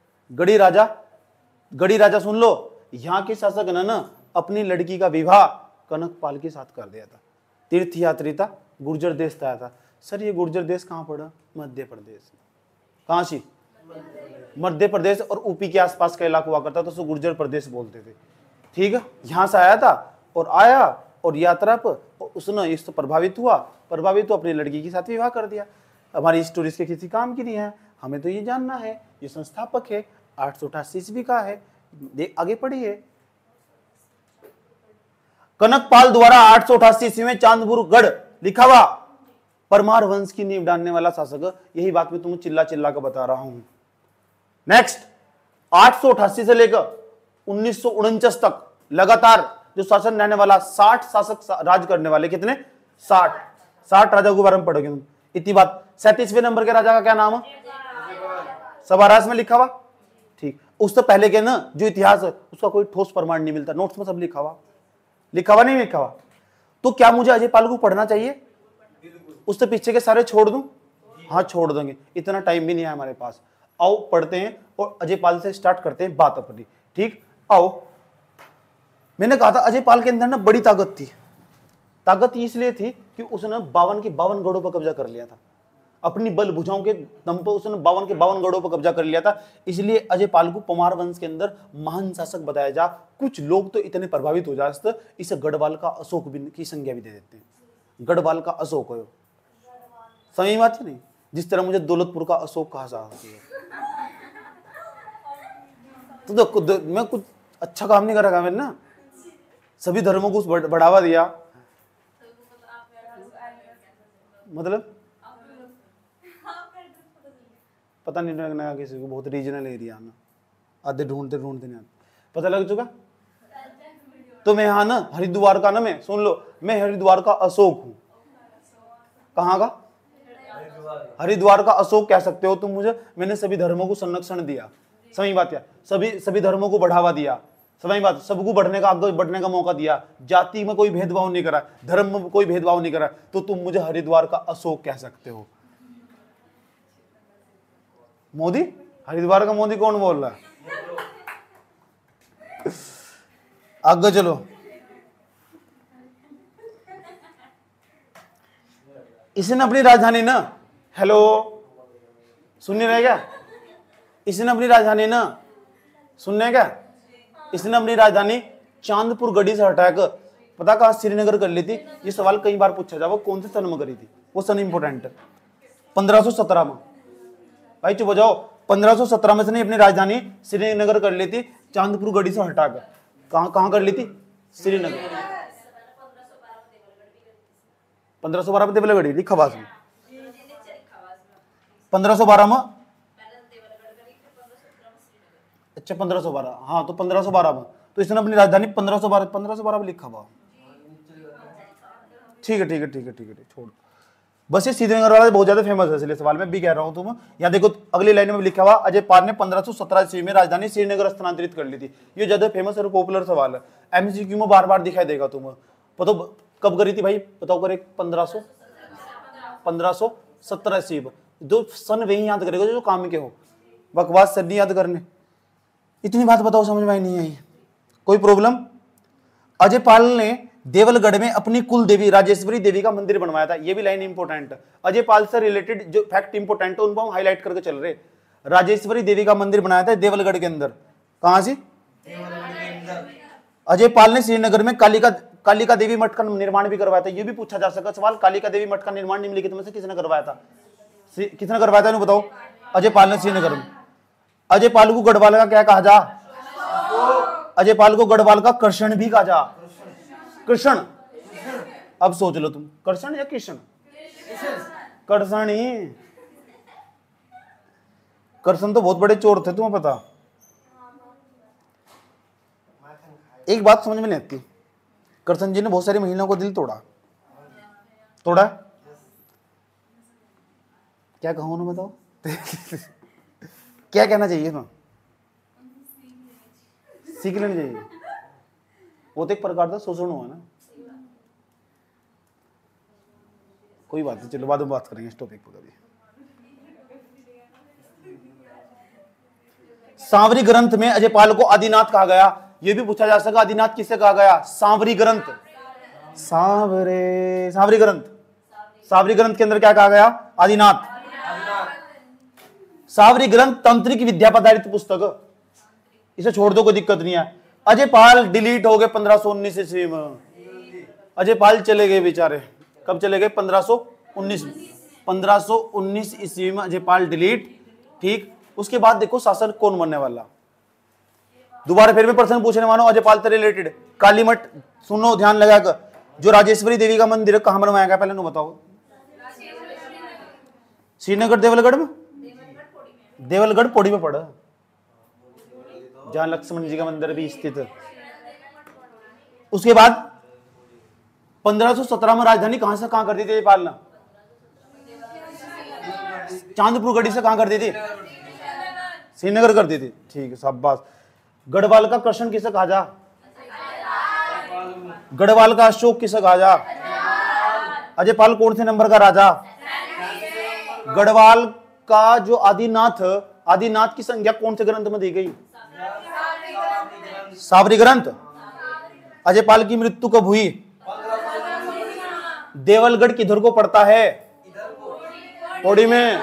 गढ़ी राजा सुन लो, यहां के शासक ने ना अपनी लड़की का विवाह कनकपाल के साथ कर दिया था। तीर्थ यात्री था, गुर्जर देश था। सर ये गुर्जर देश कहां पड़ा? मध्य प्रदेश। कहां से? मध्य प्रदेश और यूपी के आसपास का इलाका हुआ करता था, तो उसको गुर्जर प्रदेश बोलते थे। ठीक है, यहां से आया था और आया और यात्रा पर उसने इससे प्रभावित हुआ अपनी लड़की के साथ विवाह कर दिया। हमारी स्टोरीज के किसी काम की नहीं है, हमें तो ये जानना है। ये संस्थापक है, 888 ईस्वी का है, आगे पढ़िए। कनकपाल द्वारा 888 ईस्वी में चांदपुर गढ़ लिखा हुआ, परमार वंश की नींव डालने वाला शासक। यही बात मैं तुम्हें चिल्ला चिल्ला कर बता रहा हूं। नेक्स्ट, 888 से लेकर 1949 तक लगातार जो शासन रहने वाला, 60 शासक राज करने वाले, कितने? 60 राजा के बारे में पढ़ोगे तुम। इतनी बात। 37वें नंबर के राजा का क्या नाम है? सबारास में लिखा हुआ। ठीक, उससे पहले के ना जो इतिहास है उसका कोई ठोस प्रमाण नहीं मिलता, नोट्स में सब लिखा हुआ नहीं लिखा हुआ। तो क्या मुझे अजय पाल को पढ़ना चाहिए? उससे पीछे के सारे छोड़ दूं? हाँ, छोड़ देंगे, इतना टाइम भी नहीं है हमारे पास। आओ पढ़ते हैं और अजय पाल से स्टार्ट करते हैं बात अपनी। ठीक, आओ। मैंने कहा था अजय पाल के अंदर ना बड़ी ताकत थी। ताकत इसलिए थी कि उसने 52 गढ़ों पर कब्जा कर लिया था। अपनी बल भुजाओं के दम पर उसने 52 गढ़ों पर कब्जा कर लिया था। इसलिए अजय पाल को परमार वंश के अंदर महान शासक बताया जा। कुछ लोग तो इतने प्रभावित हो जाते इसे गढ़वाल का अशोक की संज्ञा भी दे देते हैं। गढ़वाल का अशोक हो, सही बात है नहीं? जिस तरह मुझे दौलतपुर का अशोक कहा जाता है। तो मैं कुछ अच्छा काम नहीं कर रहा मैंने ना, सभी धर्मों को बढ़ावा दिया। मतलब पता नहीं लगना किसी को, बहुत रीजनल एरिया ना, आधे ढूंढते नहीं पता लग चुका। तो मैं यहाँ ना हरिद्वार का ना, मैं सुन लो, मैं हरिद्वार का अशोक हूँ। कहाँ का? हरिद्वार का अशोक कह सकते हो तुम मुझे। मैंने सभी धर्मों को संरक्षण दिया, सही बात है, सभी धर्मों को बढ़ावा दिया, सही बात, सबको बढ़ने का, आगे बढ़ने का मौका दिया। जाति में कोई भेदभाव नहीं करा, धर्म में कोई भेदभाव नहीं करा, तो तुम मुझे हरिद्वार का अशोक कह सकते हो। मोदी? हरिद्वार का मोदी कौन बोल रहा है? आगे चलो। इसने अपनी राजधानी ना, हेलो सुनने रहे क्या? इसने अपनी राजधानी ना, सुनने क्या? इसने अपनी राजधानी चांदपुर गढ़ी से हटाकर पता कहां? श्रीनगर कर ली थी। ये सवाल कई बार पूछा जा, वो कौन से सन में करी थी? वो सन इंपोर्टेंट है, 1517 में। भाई चुप हो जाओ। 1517 में इसने अपनी राजधानी श्रीनगर कर ली थी, चांदपुर गढ़ी से हटाकर। कहां कर ली थी? श्रीनगर। 1512 में देवलगढ़ी लिखा बात में, 1512 में। अच्छा 1512, हाँ तो 1512 में तो इसने अपनी राजधानी 1512 में लिखा हुआ। ठीक है, छोड़। बस ये श्रीनगर वाला बहुत ज्यादा फेमस है, इसलिए सवाल में भी कह रहा हूं तुम। यहाँ देखो अगली लाइन में लिखा हुआ, अजय पाल ने 1517 ईस्वी में राजधानी श्रीनगर स्थानांतरित कर ली थी। ये ज्यादा फेमस और पॉपुलर सवाल है, एमसीक्यू में बार बार दिखाई देगा तुम्हें। पता कब करी थी भाई? बताओ करे। 1517 ईस्वी। जो सन वही याद करेगा जो काम के हो, बकवास सर नहीं याद करने। इतनी बात बताओ समझ में नहीं आई? कोई प्रॉब्लम? अजय पाल ने देवलगढ़ में अपनी कुल देवी राजेश्वरी देवी का मंदिर बनवाया था। ये भी लाइन इंपॉर्टेंट है, अजय पाल से रिलेटेड जो फैक्ट इंपॉर्टेंट है उनको हम हाईलाइट करके चल रहे। राजेश्वरी देवी का मंदिर बनाया था देवलगढ़ के अंदर। कहां से? अजय पाल ने श्रीनगर में कालिका देवी मठ का निर्माण भी करवाया था। ये भी पूछा जा सकता सवाल, कालिका देवी मठ का निर्माण निम्नलिखित में से किसने करवाया था? किसने करवाया था बताओ? अजय पाल ने श्रीनगर में। अजय पाल को गढ़वाल का क्या कहा जा? अजय पाल को गढ़वाल का कृष्ण भी कहा जा। कृष्ण। अब सोच लो तुम, कृष्ण या कृष्ण? कृष्ण ही। कृष्ण तो बहुत बड़े चोर थे, तुम्हें पता? एक बात समझ में नहीं आती, कृष्ण जी ने बहुत सारी महिलाओं को दिल तोड़ा। क्या कहूं ना, बताओ क्या कहना चाहिए ना? सीख लेनी चाहिए। वो तो एक प्रकार का शोषण हुआ ना। कोई बात नहीं, चलो बाद में बात करेंगे इस टॉपिक पर कभी। सांवरी ग्रंथ में अजय पाल को आदिनाथ कहा गया। यह भी पूछा जा सका आदिनाथ किसे कहा गया? सांवरी ग्रंथ। सांवरी ग्रंथ के अंदर क्या कहा गया? आदिनाथ। सावरी ग्रंथ तांत्रिक विद्या पर आधारित पुस्तक, इसे छोड़ दो, कोई दिक्कत नहीं है। अजय पाल डिलीट हो गए 1519 ईस्वी में। अजय पाल चले गए बेचारे, कब चले गए? 1519 ईस्वी में अजय पाल डिलीट। ठीक, उसके बाद देखो शासक कौन बनने वाला। दोबारा फिर भी प्रश्न पूछने वाला हूं अजय पाल से रिलेटेड। काली मठ सुनो ध्यान लगाकर, जो राजेश्वरी देवी का मंदिर है कहां बनवाया गया पहले नो बताओ? श्रीनगर देवलगढ़ में? देवलगढ़ पौड़ी में पड़ा, जहां लक्ष्मण जी का मंदिर भी स्थित है। उसके बाद 1517 में राजधानी कहां से कहां कर दी थी अजय पाल ने? चांदपुर गढ़ी से कहां कर दी थी? श्रीनगर कर दी थी। ठीक है, शाबाश। गढ़वाल का कृष्ण किसे कहा जा? गढ़वाल का अशोक किसे कहा जा? अजय पाल कौन से नंबर का राजा? गढ़वाल का जो आदिनाथ, आदिनाथ की संज्ञा कौन से ग्रंथ में दी गई? सावरी ग्रंथ। अजय पाल की मृत्यु कब हुई? देवलगढ़ किधर को पड़ता है? पौड़ी में।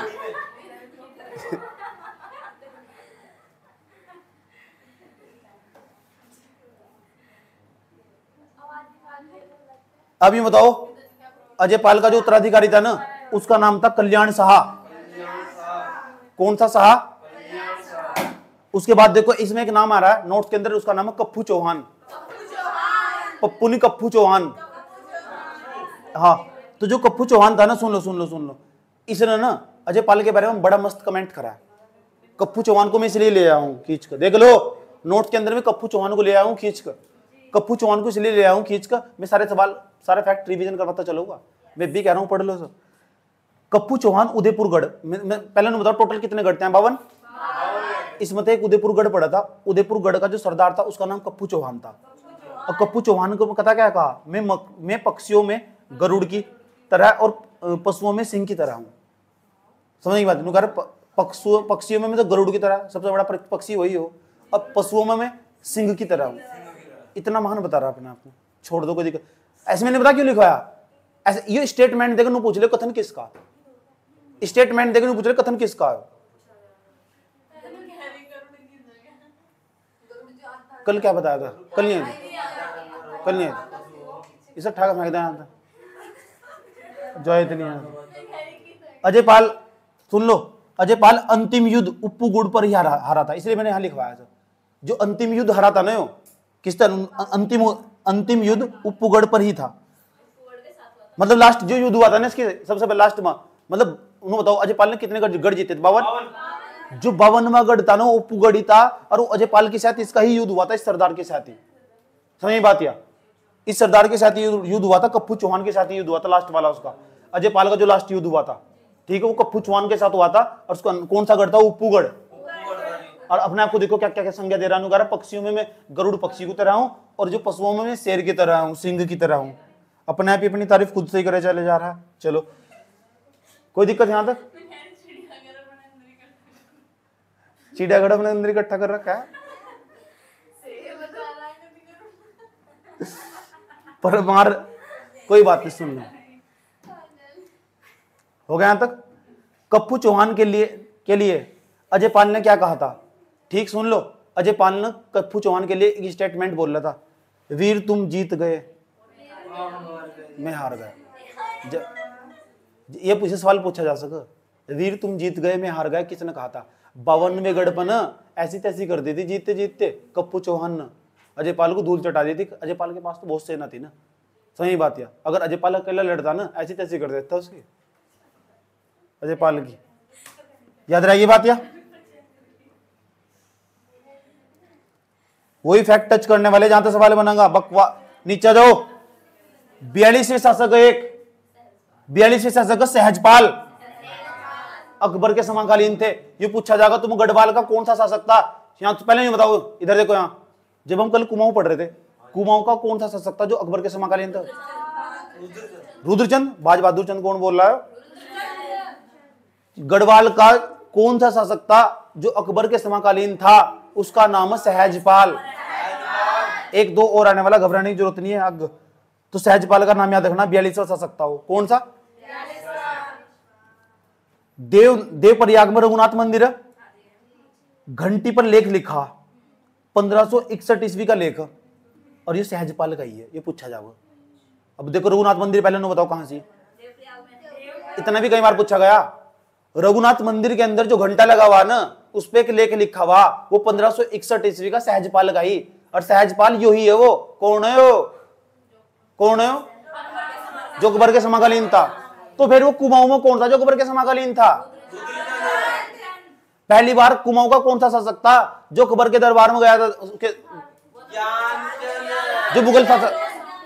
अब ये बताओ, अजय पाल का जो उत्तराधिकारी था ना, उसका नाम था कल्याण साहा। कौन सा साहा? उसके बाद देखो इसमें एक नाम आ रहा है नोट्स के अंदर, उसका नाम है कप्पू चौहान। पप्पू नहीं, कप्पू चौहान। हाँ, तो जो कप्पू चौहान था ना, सुन लो सुन लो सुन लो, इसने ना अजय पाल के बारे में बड़ा मस्त कमेंट करा है। कप्पू चौहान को मैं इसलिए ले आया हूँ खींच कर, देख लो नोट्स के अंदर में कप्पू चौहान को ले आया हूँ खींच कर। कप्पू चौहान को इसलिए ले आया हूँ खींच कर, मैं सारे सवाल सारे फैक्ट रिवीजन करवाता चलूंगा। मैं भी कह रहा हूँ पढ़ लो सर। कप्पू चौहान उदयपुर गढ़, मैं पहले बताओ टोटल कितने गढ़ थे? 52। इसमें एक उदयपुर गढ़ पड़ा था। उदयपुर गढ़ का जो सरदार था उसका नाम कप्पू चौहान था। और कप्पू चौहान को पता क्या कहा? मैं पक्षियों में गरुड़ की तरह और पशुओं में सिंह की तरह हूं। समझ की बात? पक्षियों में मैं तो गरुड़ की तरह, सबसे बड़ा पक्षी वही हो, अब पशुओं में मैं सिंह की तरह हूं। इतना महान बता रहा अपने आप को, छोड़ दो कोई दिक्कत। ऐसे मैंने बता क्यों लिखवाया ऐसे? ये स्टेटमेंट देकर पूछ ले कथन किसका? स्टेटमेंट देकर पूछ ले कथन किसका है? कल क्या बताया था? कल नहीं इसे ठाका फेंक देना जो इतनी है। अजय पाल सुन लो, अजय पाल अंतिम युद्ध उप्पूगुड़ पर ही हारा था, इसलिए मैंने यहां लिखवाया था। जो अंतिम युद्ध हारा था ना, किस तरह? अंतिम युद्ध उप्पूगढ़ पर ही था। मतलब लास्ट जो युद्ध हुआ था ना इसके सबसे पहले लास्ट में, मतलब उन्होंने बताओ अजय पाल ने कितने गढ़ जीते थे? 52। जो 52वां गढ़ था ना वो उप्पूगढ़ ही था, और वो अजय पाल के साथ इसका ही युद्ध हुआ था, इस सरदार के साथ ही। समझ बात? या इस सरदार के साथ युद्ध हुआ था, कप्पू चौहान के साथ युद्ध हुआ था लास्ट वाला उसका। अजय पाल का जो लास्ट युद्ध हुआ था, ठीक है, वो कप्पू चौहान के साथ हुआ था। और उसका कौन सा गढ़ था? उप्पूगढ़। और अपने आप को देखो क्या क्या संज्ञा दे रहा हूं। पक्षियों में मैं गरुड़ पक्षी की तरह हूं, और जो पशुओं में मैं शेर की तरह हूं, सिंह की तरह हूं। अपने आप ही अपनी तारीफ खुद से ही करे चले जा रहा है। चलो कोई दिक्कत यहां तक? चिड़ियाघर अपने अंदर इकट्ठा कर रखा है पर मार, कोई बात नहीं, सुन लो। हो गया यहां तक? कप्पू चौहान के लिए अजय पाल ने क्या कहा था? ठीक सुन लो, अजय पाल ने कप्पू चौहान के लिए एक स्टेटमेंट बोल रहा था, वीर तुम जीत गए मैं हार गया। ये पूछे सवाल पूछा जा सके, वीर तुम जीत गए मैं हार गया, किसने कहा था? 52वें गढ़ पर ना ऐसी तैसी कर दी थी जीतते जीतते कप्पू चौहान ने, अजय पाल को धूल चटा दी थी। अजय पाल के पास तो बहुत सेना थी ना। सही बात है, अगर अजय पाल अकेला लड़ता ना ऐसी तैसी कर देता उसकी, अजय पाल की। याद रही बात? या वही फैक्ट टच करने वाले जहां तक सवाल बनाऊंगा। बकवा नीचे जाओ। 42वें शासक सहजपाल अकबर के समकालीन थे। ये पूछा जाएगा तुम गढ़वाल का कौन सा शासक था? यहां तो पहले नहीं बताओ, इधर देखो। यहां जब हम कल कुमाऊं पढ़ रहे थे, कुमाऊं का कौन सा शासक था जो अकबर के समकालीन था? रुद्रचंद। बाज बहादुर चंद कौन बोल रहा है? गढ़वाल का कौन सा शासक था जो अकबर के समकालीन था? उसका नाम है सहजपाल। एक दो और आने वाला, घबराने की जरूरत नहीं है। अग तो सहजपाल का नाम याद रखना। 42वां शासक था वो। कौन सा? देव प्रयाग में रघुनाथ मंदिर है, घंटी पर लेख लिखा 1561 ईस्वी का लेख, और ये सहजपाल का ही है, ये पूछा जाओ। अब देखो रघुनाथ मंदिर पहले ना बताओ कहां से, इतना भी कई बार पूछा गया। रघुनाथ मंदिर के अंदर जो घंटा लगा हुआ ना, उस पे एक लेख लिखा हुआ, वो 1561 ईस्वी का सहजपाल का ही, और सहजपाल यो ही है। वो कौन है? वो कौन है? जो अकबर के समकालीन था। तो फिर वो कुमाऊं में कौन था जो अकबर के समकालीन था? पहली बार कुमाऊं का कौन सा शासक था जो अकबर के दरबार में गया था? जो मुगल शासक,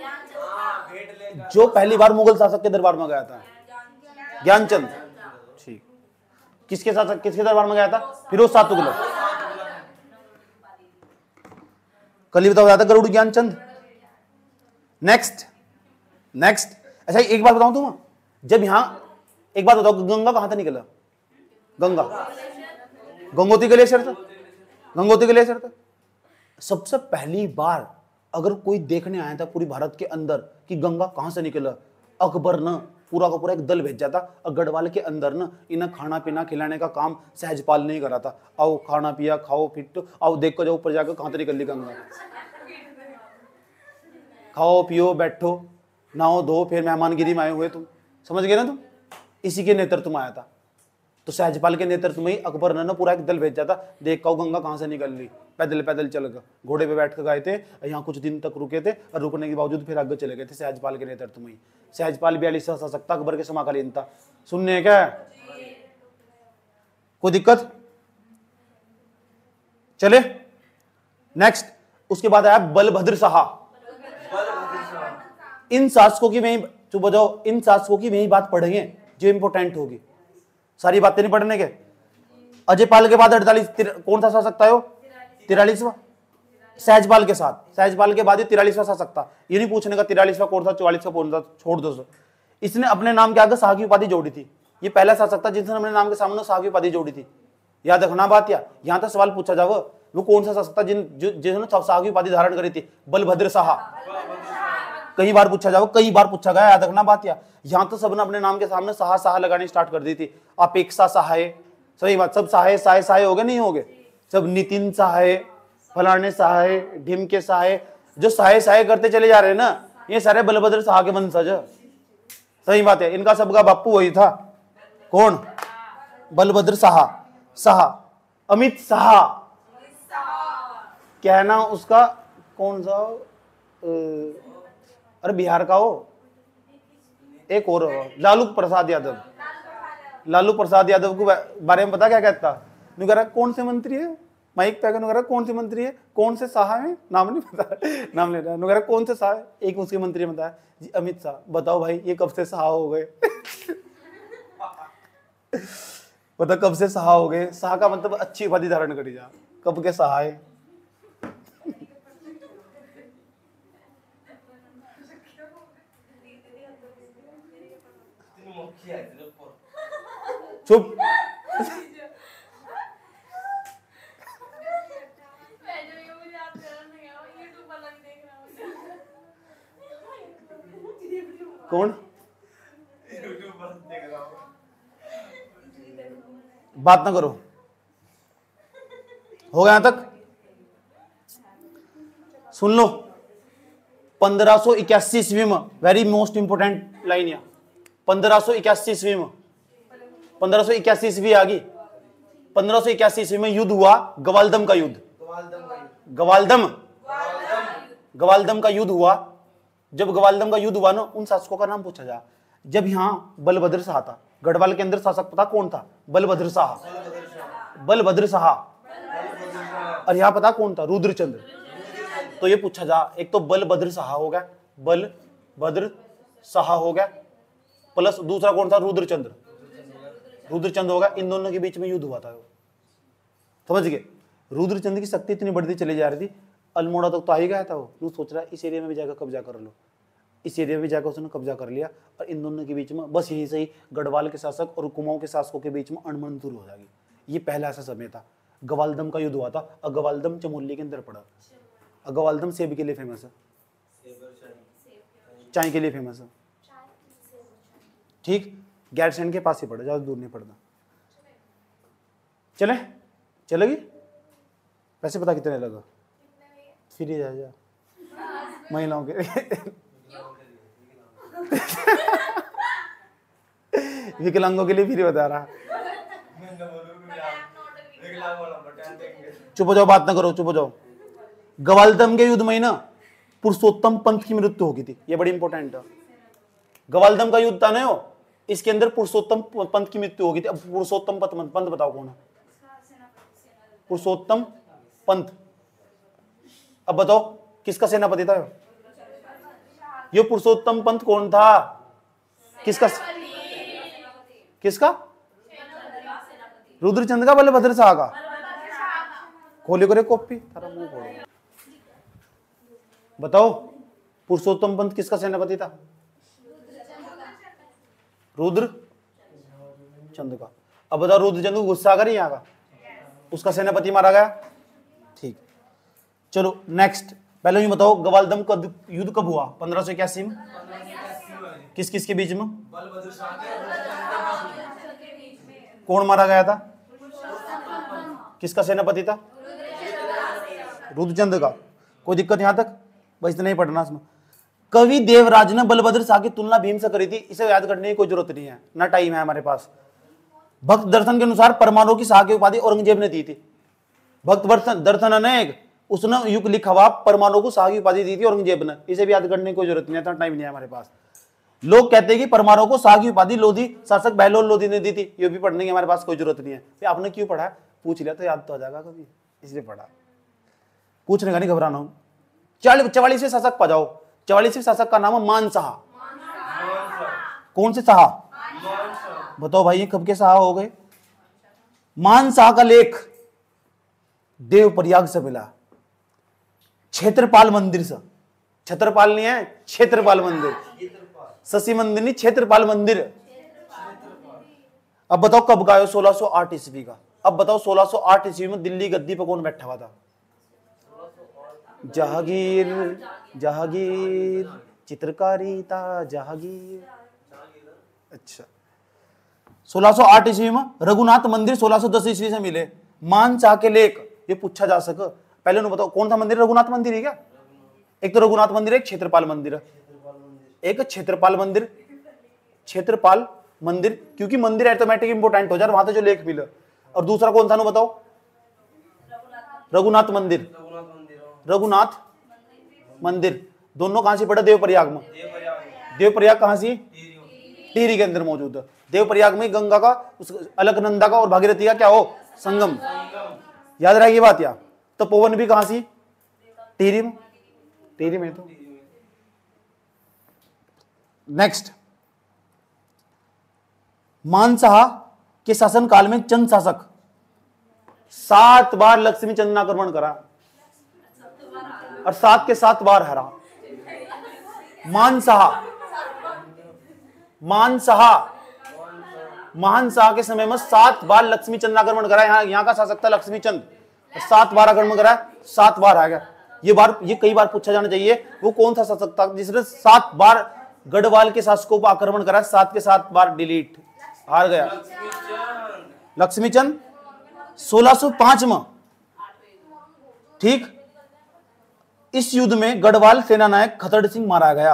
जो पहली बार मुगल शासक के दरबार में गया था, ज्ञानचंद। ठीक, किसके साथ, किसके दरबार में गया था? फिरोज शाह तुगलक। कल ही बताया था गरुड़ ज्ञानचंद। Next next. अच्छा एक बात बताऊं तुम, जब यहां एक बात बताओ, गंगा कहां से निकला? गंगा गंगोत्री ग्लेशियर था, गंगोत्री ग्लेशियर था। सबसे पहली बार अगर कोई देखने आया था पूरी भारत के अंदर कि गंगा कहां से निकला, अकबर ने पूरा का पूरा एक दल भेजा था, और गढ़वाल के अंदर ना इन्हें खाना पीना खिलाने का काम सहजपाल नहीं करा था। आओ खाना पिया, खाओ फिट, आओ देखो जाओ ऊपर जाकर कहां से निकल ली गंगा, खाओ पियो बैठो नहाओ धो, फिर मेहमानगिरी में आए हुए तुम, समझ गए ना तुम? इसी के नेतृत्व में आया था। तो सहजपाल के नेतृत्व में ही अकबर ने पूरा एक दल भेजा था, देख का गंगा कहां से निकल ली। पैदल पैदल चल गए, घोड़े पे बैठ कर गए थे, यहाँ कुछ दिन तक रुके थे, और रुकने के बावजूद फिर आगे चले गए थे सहजपाल के नेतृत्व में ही। सहजपाल 42 शासक था, अकबर के समकालीन था। सुनने क्या कोई दिक्कत? चले नेक्स्ट। उसके बाद आया बलभद्र शाह। इन शासकों की में चुप हो जाओ, इन शासकों की में ही बात पढ़ेंगे जो इंपोर्टेंट होगी, सारी बातें नहीं पढ़ने के। अजयपाल के बाद 48 कौन सा शासक था? 43वां सहजपाल के साथ, सहजपाल के बाद ये 43वां शासक था। ये नहीं पूछने का 43वां कौन था, 44वां कौन था, छोड़ दो। इसने अपने नाम के आगे शाह की उपाधि जोड़ी थी। ये पहला शासक था जिसने अपने नाम के सामने शाह की उपाधि जोड़ी थी। याद रखना बात, या यहां तक सवाल पूछा जाओ, वो कौन सा शासक था जिन्होंने शाह की उपाधि धारण करी थी? बलभद्र शाह। कई बार पूछा जाओ, कई बार पूछा गया, याद रखना बात। या यहां तो सबने अपने नाम के सामने शाह शाह लगानी स्टार्ट कर दी थी। अपेक्षा सहाय, सही बात, सब सहाय सहाय सहाय हो गए, नहीं हो गए? सब नितिन सहाय, फलाने सहाय, ढिम के सहाय, जो सहाय सहाय करते चले जा रहे हैं ना, ये सारे बलभद्र शाह के वंशज। सही बात है, इनका सबका बापू वही था। कौन? बलभद्र शाह। शाह अमित शाह, क्या है ना उसका, कौन सा, अरे बिहार का हो, एक और लालू प्रसाद यादव। लालू प्रसाद यादव को बारे में पता क्या कहता? कह रहा कौन से मंत्री है, माइक पे कह रहा कौन से मंत्री है, कौन से शाह है, नाम नहीं पता, नाम ले रहा है, कह रहा कौन से शाह है। एक उसके मंत्री ने बताया जी अमित शाह। बताओ भाई ये कब से शाह हो गए? पता कब से शाह हो गए? शाह का मतलब अच्छी उपाधि धारण करी जा, कब के शाह है? चुप। कौन? बात ना करो, हो गया यहां तक? सुन लो, 1581 ईस्वी में, वेरी मोस्ट इंपोर्टेंट लाइन या 1581 ईस्वी में, 1581 ईस्वी आ गई। 1581 ईस्वी में युद्ध हुआ, ग्वालदम का युद्ध। ग्वालदम का युद्ध हुआ। जब ग्वालदम का युद्ध हुआ ना, उन शासकों का नाम पूछा जा। जब यहां बलभद्र शाह था, गढ़वाल के अंदर शासक पता कौन था? बलभद्र शाह। बलभद्र शाह। और यहां पता कौन था? रुद्रचंद्र। तो ये पूछा जा, एक तो बलभद्र शाह हो गया, बलभद्र शाह हो गया, प्लस दूसरा कौन था? रुद्रचंद्र। रुद्रचंद्र होगा। इन दोनों के बीच में युद्ध हुआ था, समझ गए? रुद्रचंद्र की शक्ति इतनी बढ़ती चली जा रही थी, अल्मोड़ा तक तो आ ही गया था। वो सोच रहा है इस एरिया में भी जाकर कब्जा कर लो, इस एरिया में जाकर उसने कब्जा कर लिया। और इन दोनों के बीच में बस यही सही गढ़वाल के शासक और कुमाऊं के शासकों के बीच में अणबन शुरू हो जाएगी। ये पहला ऐसा समय था। ग्वालदम का युद्ध हुआ था, और ग्वालदम चमोली के अंदर पड़ा। और ग्वालदम सेब के लिए फेमस है, चाय के लिए फेमस है, ठीक? गैरसैंण के पास ही पड़ा, ज्यादा दूर नहीं पड़ता। चले चलेगी? पैसे पता कितने लगा? फ्री जा जा महिलाओं के विकलांगों के लिए फ्री बता रहा। चुप हो जाओ, बात ना करो, चुप हो जाओ। ग्वालदम के युद्ध में ना पुरुषोत्तम पंत की मृत्यु हो गई थी, ये बड़ी इंपॉर्टेंट है। ग्वालदम का युद्ध था ना, इसके अंदर पुरुषोत्तम पंत की मृत्यु हो गई थी। अब पुरुषोत्तम पंत बताओ कौन है? पुरुषोत्तम पंत। अब बताओ किसका सेनापति था? ये पुरुषोत्तम पंत कौन था? किसका? रुद्रचंद का, बलभद्र शाह का? खोले करे कॉपी, तारा मुंह खोलो। बताओ पुरुषोत्तम पंत किसका सेनापति था? रुद्र चंद का। अब बताओ रुद्रचंद को गुस्सा कर यहाँ का, उसका सेनापति मारा गया। ठीक, चलो नेक्स्ट। पहले ये बताओ ग्वालदम का युद्ध कब हुआ? 1581 में। किस किस के बीच में? कौन मारा गया था? किसका सेनापति था? रुद्रचंद का। कोई दिक्कत यहां तक? बस इतना ही पढ़ना इसमें। कवि देवराज ने बलभद्र शाह की तुलना भीम से करी थी, इसे याद करने की कोई जरूरत नहीं है, ना टाइम है हमारे पास। भक्त दर्शन के अनुसार परमाणु की शाह की उपाधि औरंगजेब ने दी थी। भक्त दर्शन ने उसने युग लिखा हुआ परमाणु को शाह की उपाधि दी थी औरंगजेब ने, इसे भी याद करने की कोई जरूरत नहीं है, टाइम नहीं है हमारे पास। लोग कहते हैं कि परमाणु को शाह की उपाधि लोधी शासक बहलोल लोधी ने दी थी, ये भी पढ़ने की हमारे पास कोई जरूरत नहीं है। आपने क्यों पढ़ा? पूछ लिया तो याद तो आ जाएगा कभी, इसलिए पढ़ा। पूछने का नहीं, घबराना हूं। 44वें शासक पा जाओ। 44वें शासक का नाम है मान शाह। कौन से शाह? बताओ भाई, ये कब के शाह हो गए? मान शाह का लेख देव प्रयाग से मिला, क्षेत्रपाल मंदिर से। छत्रपाल नहीं है, क्षेत्रपाल मंदिर, शशि मंदिर नहीं, क्षेत्रपाल मंदिर। अब बताओ कब का? 1608 ईस्वी का। अब बताओ 1608 ईस्वी में दिल्ली गद्दी पर कौन बैठा हुआ था? जहांगीर। जहांगीर चित्रकारी था, जहांगीर। अच्छा, 1608 ईस्वी में रघुनाथ मंदिर 1610 ईस्वी से मिले। मान शाह के लेख ये पूछा जा सके। पहले उन्हें बताओ कौन सा मंदिर? रघुनाथ मंदिर है क्या? एक तो रघुनाथ मंदिर, एक क्षेत्रपाल मंदिर है। एक क्षेत्रपाल मंदिर, क्षेत्रपाल मंदिर, क्योंकि मंदिर ऑटोमेटिक इंपोर्टेंट हो जाए वहां से जो लेख मिले। और दूसरा कौन था ना बताओ? रघुनाथ मंदिर। रघुनाथ मंदिर दोनों कहां से पड़े? देवप्रयाग में। देवप्रयाग कहां से? टिहरी के अंदर मौजूद है। देवप्रयाग में गंगा का, अलकनंदा का और भागीरथी का क्या हो? संगम। याद रहेगी बात। या तपोवन भी कहां से? टिहरी में। टिहरी में तो। नेक्स्ट, मान शाह के शासन काल में चंद शासक 7 बार लक्ष्मी चंद ने आक्रमण करा और 7 के 7 बार हरा। मान शाह महान शाह के समय में 7 बार लक्ष्मी चंद ने आक्रमण करा। यहां का शासक था लक्ष्मी चंद, 7 बार आक्रमण करा, 7 बार आ गया। ये कई बार पूछा जाना चाहिए, वो कौन सा शासक था जिसने 7 बार गढ़वाल के शासकों पर आक्रमण करा? 7 के 7 बार डिलीट, हार गया। लक्ष्मीचंद 1605 में। ठीक, इस युद्ध में गढ़वाल सेनानायक खतड़ सिंह मारा गया।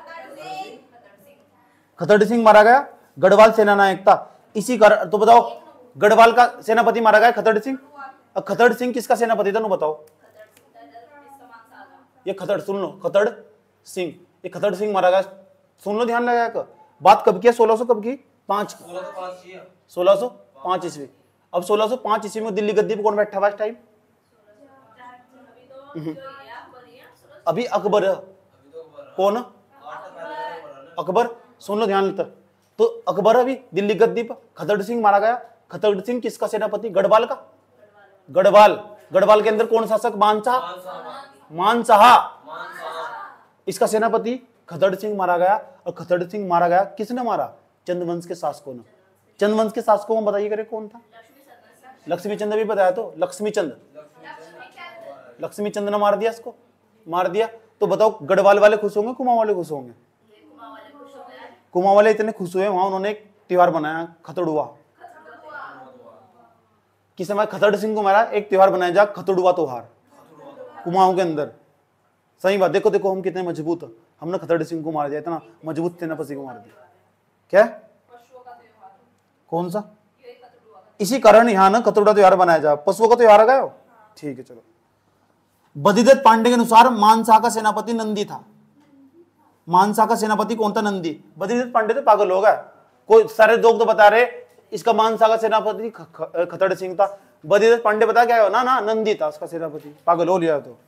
खतड़ सिंह मारा गया, गढ़वाल सेनानायक था। इसी कारण तो बताओ गढ़वाल का सेनापति मारा गया खतड़ सिंह। अब खतड़ सिंह किसका सेनापति था? नो बताओ। ये खतड़, सुन लो, खतड़ सिंह, ये खतड़ सिंह मारा गया। सुन लो, ध्यान लगाया। बात कब की है? 1600 कब की? 1605 ईस्वी। अब 1605 ईस्वी में दिल्ली गद्दी पे कौन बैठा हुआ इस टाइम? अभी अकबर है। कौन? अकबर। सुन लो ध्यान लेकर, तो अकबर अभी दिल्ली गद्दी पर। खतड़ सिंह मारा गया। खतड़ सिंह किसका सेनापति? गढ़वाल का। गढ़वाल के अंदर कौन शासक? मान शाह। इसका सेनापति खतड़ सिंह मारा गया। और खतड़ सिंह मारा गया किसने मारा? चंद्रवंश के शासकों ने। चंद्रवंश के शासकों में बताइए करे कौन था? लक्ष्मीचंद भी बताया तो। लक्ष्मीचंद ने मार दिया इसको, मार दिया। तो बताओ गढ़वाल वाले खुश होंगे, कुमाऊं वाले खुश होंगे? कुमाऊं वाले इतने खुश हुए, वहां उन्होंने एक त्योहार बनाया खतड़ुआ, कि समय खतड़ सिंह को मारा, एक त्योहार बनाया जा खतड़ुआ त्योहार कुमाऊं के अंदर। सही बात, देखो देखो हम कितने मजबूत, हमने खतड़ सिंह को मार दिया, इतना मजबूत सेनापति को मार दिया। क्या कौन सा? इसी कारण यहाँ ना खतड़ुआ त्योहार बनाया जा, पशुओं का त्योहार आ गया। ठीक है चलो। बदिदत्त पांडे के अनुसार मानसा का सेनापति नंदी था। मानसा का सेनापति कौन था? नंदी। बदिदत्त पांडे तो पागल हो गया, कोई सारे लोग तो बता रहे इसका मानसा का सेनापति खतड़ सिंह था, बदिदत्त पांडे बता क्या ना ना नंदी था उसका सेनापति, पागल हो लिया। तो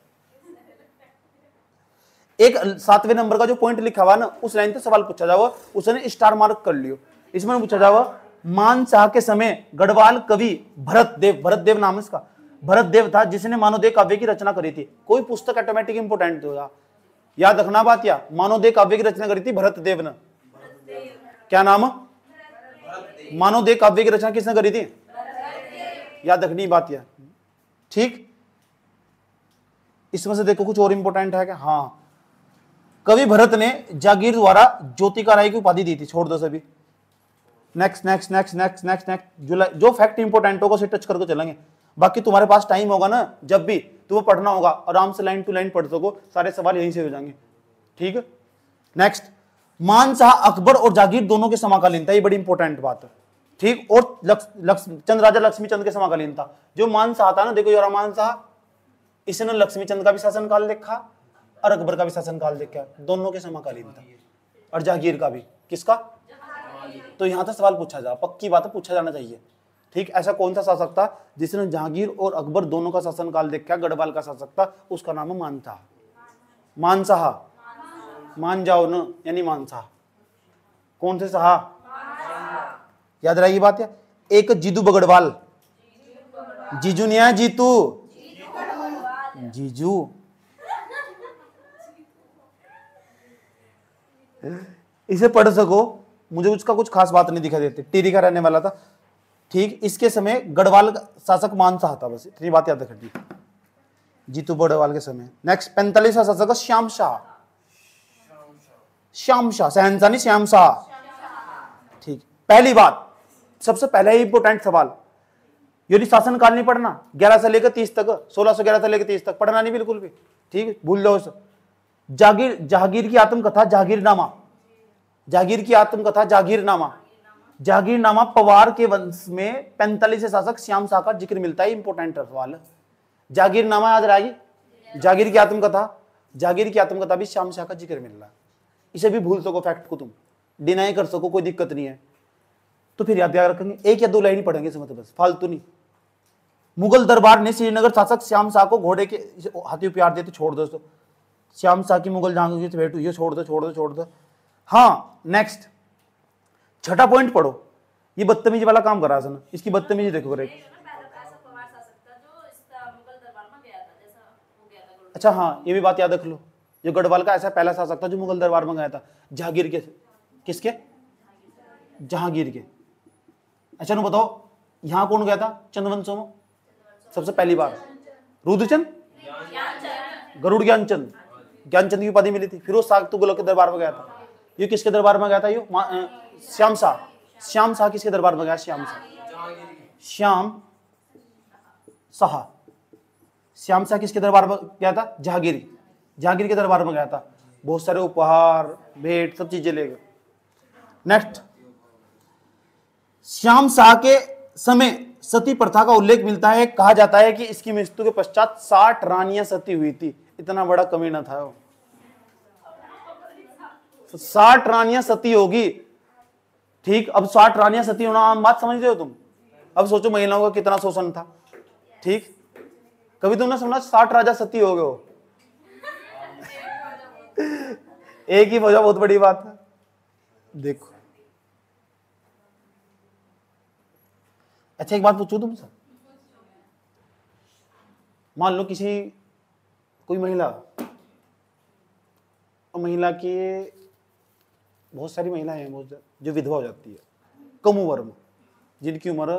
एक 7वें नंबर का जो पॉइंट लिखा हुआ ना उस लाइन पे सवाल पूछा जाओ, उसने स्टार मार्क कर लियो। इसमें पूछा जाओ मानसा के समय गढ़वाल कवि भरतदेव नाम इसका, भरतदेव था जिसने मानवदेह काव्य की रचना करी थी। कोई पुस्तक ऑटोमेटिक इंपोर्टेंट होगा, याद रखना बात। या मानवदेह काव्य की रचना करी थी भरतदेव ने। क्या नाम? मानवदेह काव्य की रचना किसने करी थी? याद रखनी बात या ठीक। इसमें से देखो कुछ और इंपोर्टेंट है क्या? हाँ, कवि भरत ने जागीर द्वारा ज्योतिका राय की उपाधि दी थी। छोड़ दो सभी, next next next next next next. जो फैक्ट इंपोर्टेंट होगा उसे टच करके चलेंगे। बाकी तुम्हारे पास टाइम होगा ना, जब भी तुम्हें पढ़ना होगा आराम से लाइन टू लाइन पढ़ सको, सारे सवाल यहीं से हो जाएंगे। ठीक है। नेक्स्ट, मानशाह अकबर और जागीर दोनों के समकालीन था, ये बड़ी इंपॉर्टेंट बात है। ठीक। और चंद राजा लक्ष्मी चंद के समकालीन था। जो मानशाह था ना, देखो यार मानशाह, इसने लक्ष्मी चंद का भी शासनकाल देखा और अकबर का भी शासनकाल देखा, दोनों के समकालीन था। और जागीर का भी। किसका? तो यहां तक सवाल पूछा जा, पक्की बात है, पूछा जाना चाहिए। ठीक। ऐसा कौन सा शासक था जिसने जहांगीर और अकबर दोनों का शासनकाल देखा? गढ़वाल का शासक था, उसका नाम है मानशाह। मानशाह, मान जाओ न, यानी मानशाह। कौन से शाह? याद रहेगी बात है। एक जीतू बगड़वाल, जीजू नहीं है, जीतू, जीजू। इसे पढ़ सको, मुझे उसका कुछ खास बात नहीं दिखाई देती, टिहरी का रहने वाला था। ठीक। इसके समय गढ़वाल का शासक मानशाह था, बस इतनी बात याद रखनी, जीतू बड़वाल के समय। नेक्स्ट, 45वां शासक श्याम शाह। श्याम शाह, शहनशाह नहीं, श्याम शाह। ठीक। पहली बात, सबसे पहला ही इंपोर्टेंट सवाल, यदि शासनकाल नहीं पढ़ना 11 से लेकर 30 तक, 1611 से लेकर 30 तक पढ़ना नहीं बिल्कुल भी। ठीक, भूल जाओ उसे। जहांगीर की आत्मकथा जागीरनामा, जागीर की आत्मकथा जागीरनामा। जागीरनामा पवार के वंश में 45 शासक श्याम शाह का जिक्र मिलता है। इंपोर्टेंट सवाल, जागीरनामा याद रहेगी। जागीर की आत्मकथा भी श्याम शाह का जिक्र मिल रहा है। इसे भी भूल सको, फैक्ट को तुम डिनाई कर सको, कोई दिक्कत नहीं है। तो फिर याद रखेंगे, एक या दो लाइन ही पढ़ेंगे इसमें, तो बस फालतू नहीं। मुगल दरबार ने श्रीनगर शासक श्याम शाह को घोड़े के हाथी प्यार देते, छोड़ दो। श्याम शाह की मुगल जहांगीर से भेंट हुई, छोड़ दो छोड़ दो छोड़ दो। हाँ, नेक्स्ट, छठा पॉइंट पढ़ो। ये बदतमीजी वाला काम करा सन, इसकी बदतमीजी देखो। अच्छा हाँ, ये भी बात याद रख लो, जो गढ़वाल का ऐसा पहला शासक था जो मुगल दरबार में गया था, जहांगीर के। किसके? जहांगीर के। अच्छा, बताओ यहां कौन गया था चंद्रवंशों में सबसे पहली बार? रुद्रचंद, गरुड़ ज्ञानचंद। ज्ञानचंद की उपाधि मिली थी। फिर वो तुगलक के दरबार में गया था। ये किसके दरबार में गया था? ये श्याम शाह। श्याम शाह किसके दरबार में गया? श्याम शाह किसके दरबार में गया था? जहांगीर के दरबार में गया था। बहुत सारे उपहार, भेंट, सब चीजें ले गए। नेक्स्ट, श्याम शाह के समय सती प्रथा का उल्लेख मिलता है। कहा जाता है कि इसकी मृत्यु के पश्चात 60 रानियां सती हुई थी। इतना बड़ा कमीना था वो। 60 रानियां सती होगी। ठीक। अब 60 रानियां सती होना आम बात समझते हो तुम। अब सोचो महिलाओं का कितना शोषण था। ठीक। कभी तुमने सुना 60 राजा सती हो गए हो? एक ही वजह बहुत बड़ी बात है। देखो, अच्छा एक बात पूछूं तुमसे। मान लो कोई महिला की, बहुत सारी महिलाएं हैं जो विधवा हो जाती है कम उम्र में, जिनकी उम्र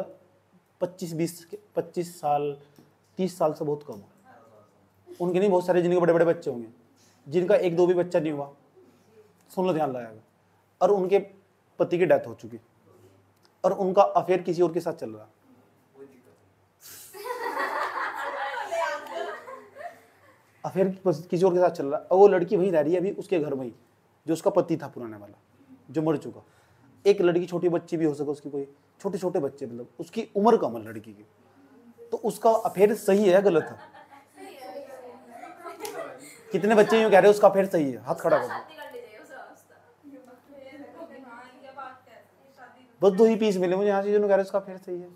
25 साल 30 साल से बहुत कम है। उनके नहीं, बहुत सारे जिनके बड़े बड़े बच्चे होंगे, जिनका एक दो भी बच्चा नहीं हुआ, सुन लो ध्यान लगाएगा, और उनके पति की डेथ हो चुकी और उनका अफेयर किसी और के साथ चल रहा, अफेयर किसी और के साथ चल रहा है, और वो लड़की वहीं रह रही है अभी उसके घर में ही, जो उसका पति था पुराने वाला, जो मर चुका। एक लड़की, छोटी बच्ची भी हो सके उसकी, कोई छोटे छोटे बच्चे, मतलब उसकी उम्र कम है लड़की की, तो उसका अफेयर सही है गलत है? कितने बच्चे यूं कह रहे हैं उसका अफेयर सही है? हाथ खड़ा कर दो। बस 2 ही पीस मिले मुझे यहाँ से जो कह रहे हैं उसका अफेयर सही है।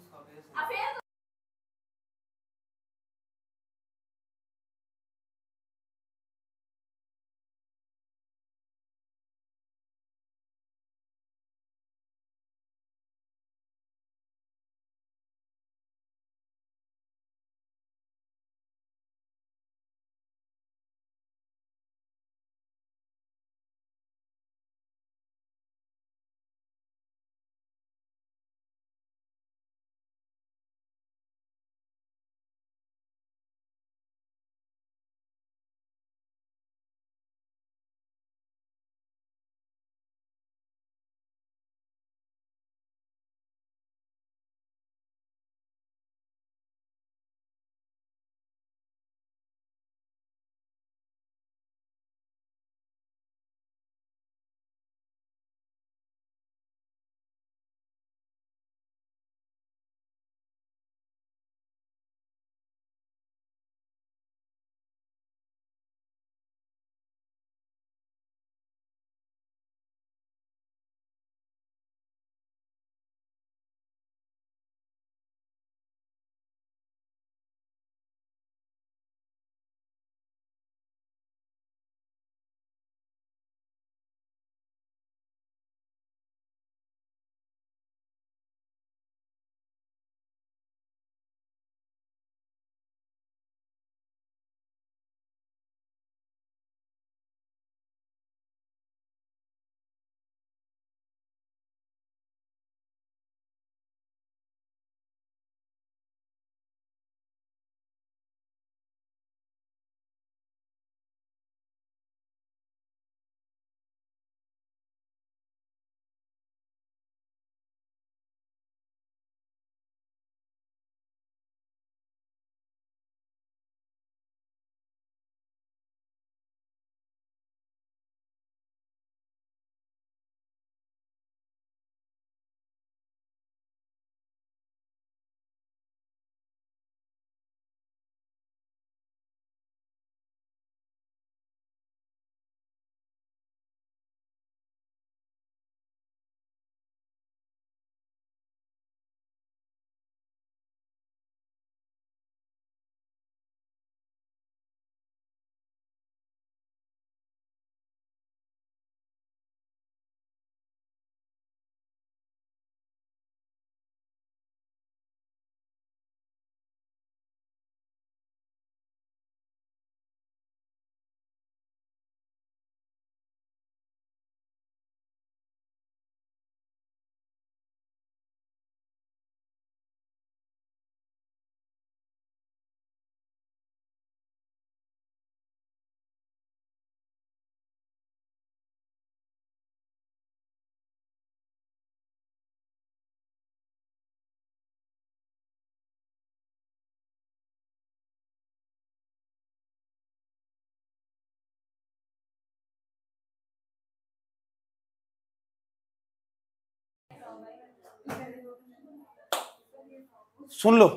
सुन लो,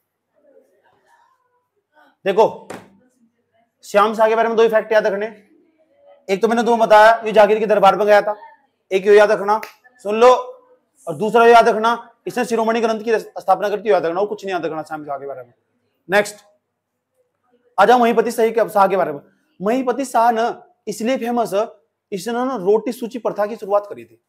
देखो श्याम शाह के बारे में 2 ही फैक्ट याद रखने। एक तो मैंने तुम्हें बताया ये जागीर के दरबार में गया था, एक ये याद रखना, सुन लो। और दूसरा याद रखना इसने शिरोमणि ग्रंथ की स्थापना करती याद रखना, और कुछ नहीं याद रखना श्याम शाह के बारे में। नेक्स्ट आ जाओ महिपति शाह के बारे में। महिपति शाह न इसलिए फेमस है, इसने ना रोटी सूची प्रथा की शुरुआत करी थी।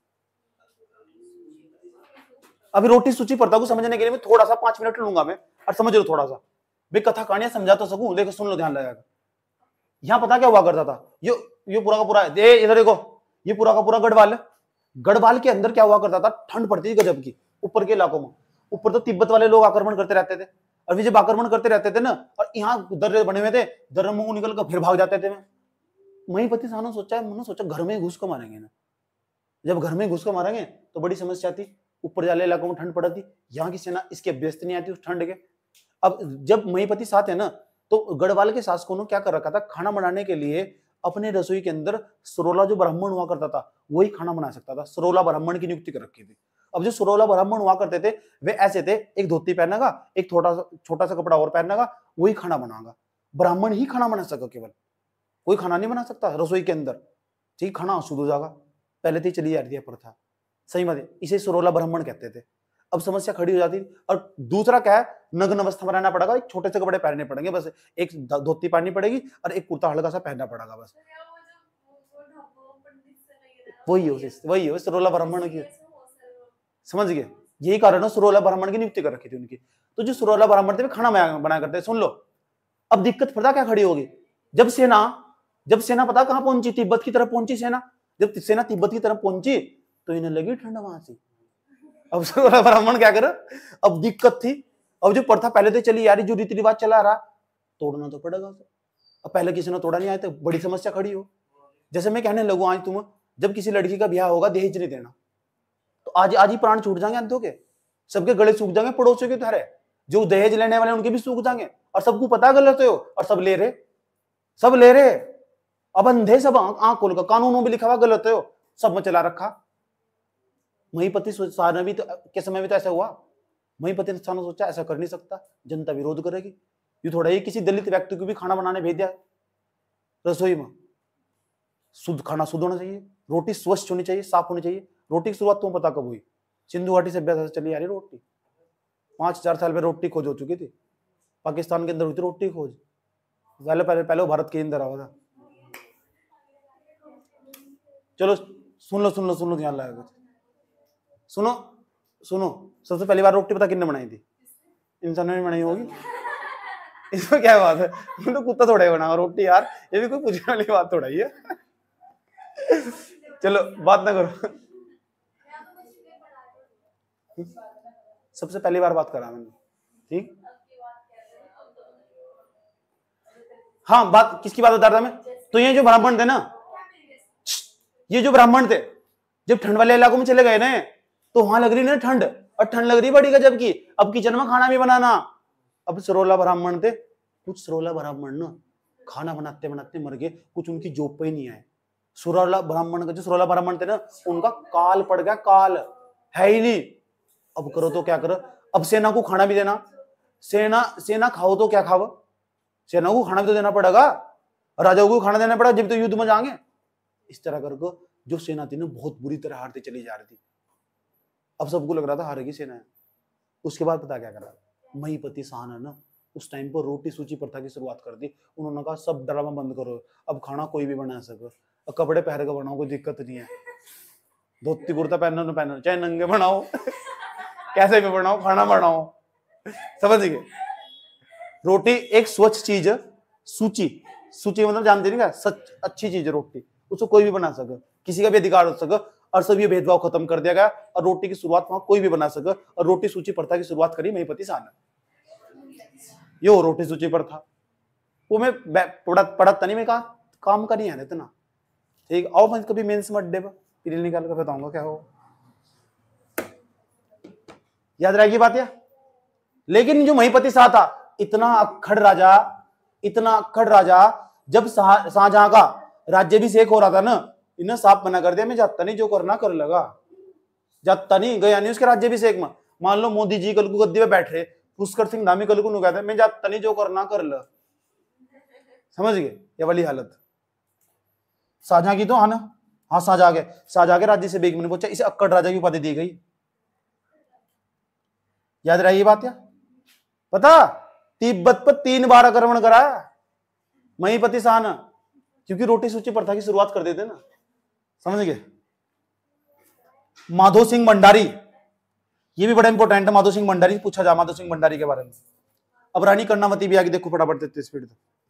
अभी रोटी सूची प्रथा को समझने के लिए मैं थोड़ा सा 5 मिनट लूंगा मैं, और समझ लो थोड़ा सा, मैं कथा कहानियां समझा तो सकूं। देखो सुन लो ध्यान लगाकर। यहां पता क्या हुआ करता था, ये पूरा का पूरा इधर देखो, ये पूरा का पूरा गढ़वाल। गढ़वाल के अंदर क्या हुआ करता था, ठंड पड़ती थी गजब की ऊपर के इलाकों में। ऊपर तो तिब्बत वाले लोग आक्रमण करते रहते थे, और जब आक्रमण करते रहते थे ना, और यहाँ दर्रे बने हुए थे, दर्रे मुंह निकल कर फिर भाग जाते थे। महिपति शाह ने सोचा घर में घुस को मारेंगे ना। जब घर में घुस को मारेंगे तो बड़ी समस्या थी, ऊपर वाले इलाकों में ठंड पड़ती, यहाँ की सेना इसके अभ्यस्त नहीं आती उस ठंड के। अब जब महिपति शाह थे ना, तो गढ़वाल के शासकों ने क्या कर रखा था, खाना बनाने के लिए अपने रसोई के अंदर सरोला जो ब्राह्मण हुआ करता था वही खाना बना सकता था। सरोला ब्राह्मण की नियुक्ति कर रखी थी। अब जो सरोला ब्राह्मण हुआ करते थे वे ऐसे थे, एक धोती पहनेगा, एक छोटा सा कपड़ा और पहनेगा, वही खाना बनाएगा। ब्राह्मण ही खाना बना सका, केवल कोई खाना नहीं बना सकता रसोई के अंदर, ठीक, खाना अशुद्ध हो जाएगा। पहले तो चली आ रही है प्रथा, सही बात है, इसे सरोला ब्राह्मण कहते थे। अब समस्या खड़ी हो जाती। और दूसरा क्या है, नग्न अवस्था में रहना पड़ेगा, एक छोटे से कपड़े पहनने पड़ेंगे, बस एक धोती पहननी पड़ेगी और एक कुर्ता हल्का सा पहनना पड़ेगा, बस वही हो सरोला ब्राह्मण की, समझ गए। यही कारण है सरोला ब्राह्मण की नियुक्ति कर रखी थी उनकी। तो जो सरोला ब्राह्मण थे खाना बनाया करते। सुन लो, अब दिक्कत पता क्या खड़ी होगी, जब सेना पता कहां पहुंची, तिब्बत की तरफ पहुंची सेना। जब सेना तिब्बत की तरफ पहुंची तो इन्हें लगी ठंड वहां से। अब सरोला ब्राह्मण क्या करे, अब दिक्कत थी। अब जो प्रथा पहले तो चली यार, जो रीति रिवाज चला रहा, तोड़ना तो पड़ेगा। अब पहले किसी ने तोड़ा नहीं आया तो बड़ी समस्या खड़ी हो। जैसे मैं कहने लगूं, आज तुम जब किसी लड़की का ब्याह होगा दहेज नहीं देना, तो आज ही प्राण छूट जाएंगे अंधों के, सबके गले सूख जाएंगे, पड़ोसियों के तरह जो दहेज लेने वाले उनके भी सूख जाएंगे। और सबको पता गलत हो, और सब ले रहे। अब अंधे सब आंख खोल कर, कानूनों में लिखा हुआ गलत हो, सब में चला रखा। महिपति सानवी के समय में तो ऐसा हुआ। महिपति ने सोचा ऐसा कर नहीं सकता, जनता विरोध करेगी। ये थोड़ा ही किसी दलित व्यक्ति को भी खाना बनाने भेज दिया रसोई में। शुद्ध खाना शुद्ध होना चाहिए, रोटी स्वच्छ होनी चाहिए, साफ होनी चाहिए। रोटी की शुरुआत तुम्हें पता कब हुई, सिंधु घाटी सभ्यता से चली आ रही रोटी। 5,000 साल में रोटी खोज हो चुकी थी, पाकिस्तान के अंदर हुई थी रोटी खोज। पहले वो भारत के अंदर आवा था। चलो सुन लो ध्यान लगाकर सुनो। सबसे पहली बार रोटी पता किसने बनाई थी? इंसान ने बनाई होगी। इसमें क्या बात है, तो कुत्ता थोड़ा ही बनाओ रोटी यार, ये भी कोई पूछने वाली बात थोड़ा ही है। चलो बात ना करो। सबसे पहली बार बात करा मैंने, ठीक। हाँ, बात किसकी बात बता रहा था मैं? तो ये जो ब्राह्मण थे ना, ये जो ब्राह्मण थे, जब ठंड वाले इलाकों में चले गए ना, तो वहां लग रही ना ठंड, और ठंड लग रही बड़ी गजब की। अब किचन में खाना भी बनाना। अब सरोला ब्राह्मण थे, कुछ सरोला ब्राह्मण ना खाना बनाते बनाते मर गए, कुछ उनकी जॉब पे ही नहीं आए। सरोला ब्राह्मण थे ना, उनका काल पड़ गया, काल है ही नहीं। अब करो तो क्या करो, अब सेना को खाना भी देना, सेना खाओ तो क्या खाओ, सेना को खाना भी तो देना पड़ेगा, राजाओं को खाना देना पड़ेगा, जब तो युद्ध में जाएंगे। इस तरह करके जो सेना थी ना बहुत बुरी तरह हारती चली जा रही थी। अब सबको लग रहा था हारेगी सेना। उसके बाद पता क्या करा, महिपति शाह ने ना उस टाइम पर रोटी सूची प्रथा की शुरुआत कर दी। उन्होंने कहा सब ड्रामा बंद करो, अब खाना कोई भी बना सके, अब कपड़े पहन के बनाओ, कोई दिक्कत नहीं है। धोती कुर्ता पहनो चाहे नंगे बनाओ, कैसे भी बनाओ, खाना बनाओ, समझ गए। रोटी एक स्वच्छ चीज, सूची मतलब जानते नहीं क्या, सच अच्छी चीज है रोटी, उसको कोई भी बना सके, किसी का भी अधिकार हो सके। और सब ये भेदभाव खत्म कर दिया गया, और रोटी की शुरुआत वहां कोई भी बना सके। और रोटी सूची प्रथा की शुरुआत करी महिपति शाह ने। यो रोटी सूची प्रथा, वो मैं पढ़ता नहीं, मैं कहा काम का नहीं है इतना, ठीक। आओ मैं कभी मेंस में अड्डे पर पीरियड निकाल कर बताऊंगा क्या हो, याद रहेगी बात या। लेकिन जो महिपति शाह था, इतना अक्खड़ राजा, जब शाहजहां का राज्याभिषेक हो रहा था ना, इन्हें साफ मना कर दिया, मैं जाता नहीं, जो करना कर लगा, जाता नहीं, गया नहीं उसके राज्याभिषेक में। मान लो मोदी जी कल को गद्दी पे बैठ रहे, पुष्कर सिंह धामी कल को नु कहते मैं जाता नहीं, जो करना कर ल, समझ गए ये वाली हालत। शाहजहां की तो हाँ शाहजहां के राज्य से बेग मैंने पूछा, इसे अक्कड़ राजा की उपाधि दी गई, याद रही ये बात या। पता तिब्बत पर 3 बार आक्रमण करा महिपति शाह ने, क्योंकि रोटी सूची प्रथा की शुरुआत कर देते ना, समझ गए। माधो सिंह भंडारी, ये भी बड़ा इंपॉर्टेंट है। माधो सिंह भंडारी पूछा जा, माधो सिंह भंडारी के बारे में। अब रानी कर्णावती भी आगे देखो फटाफट देते स्पीड।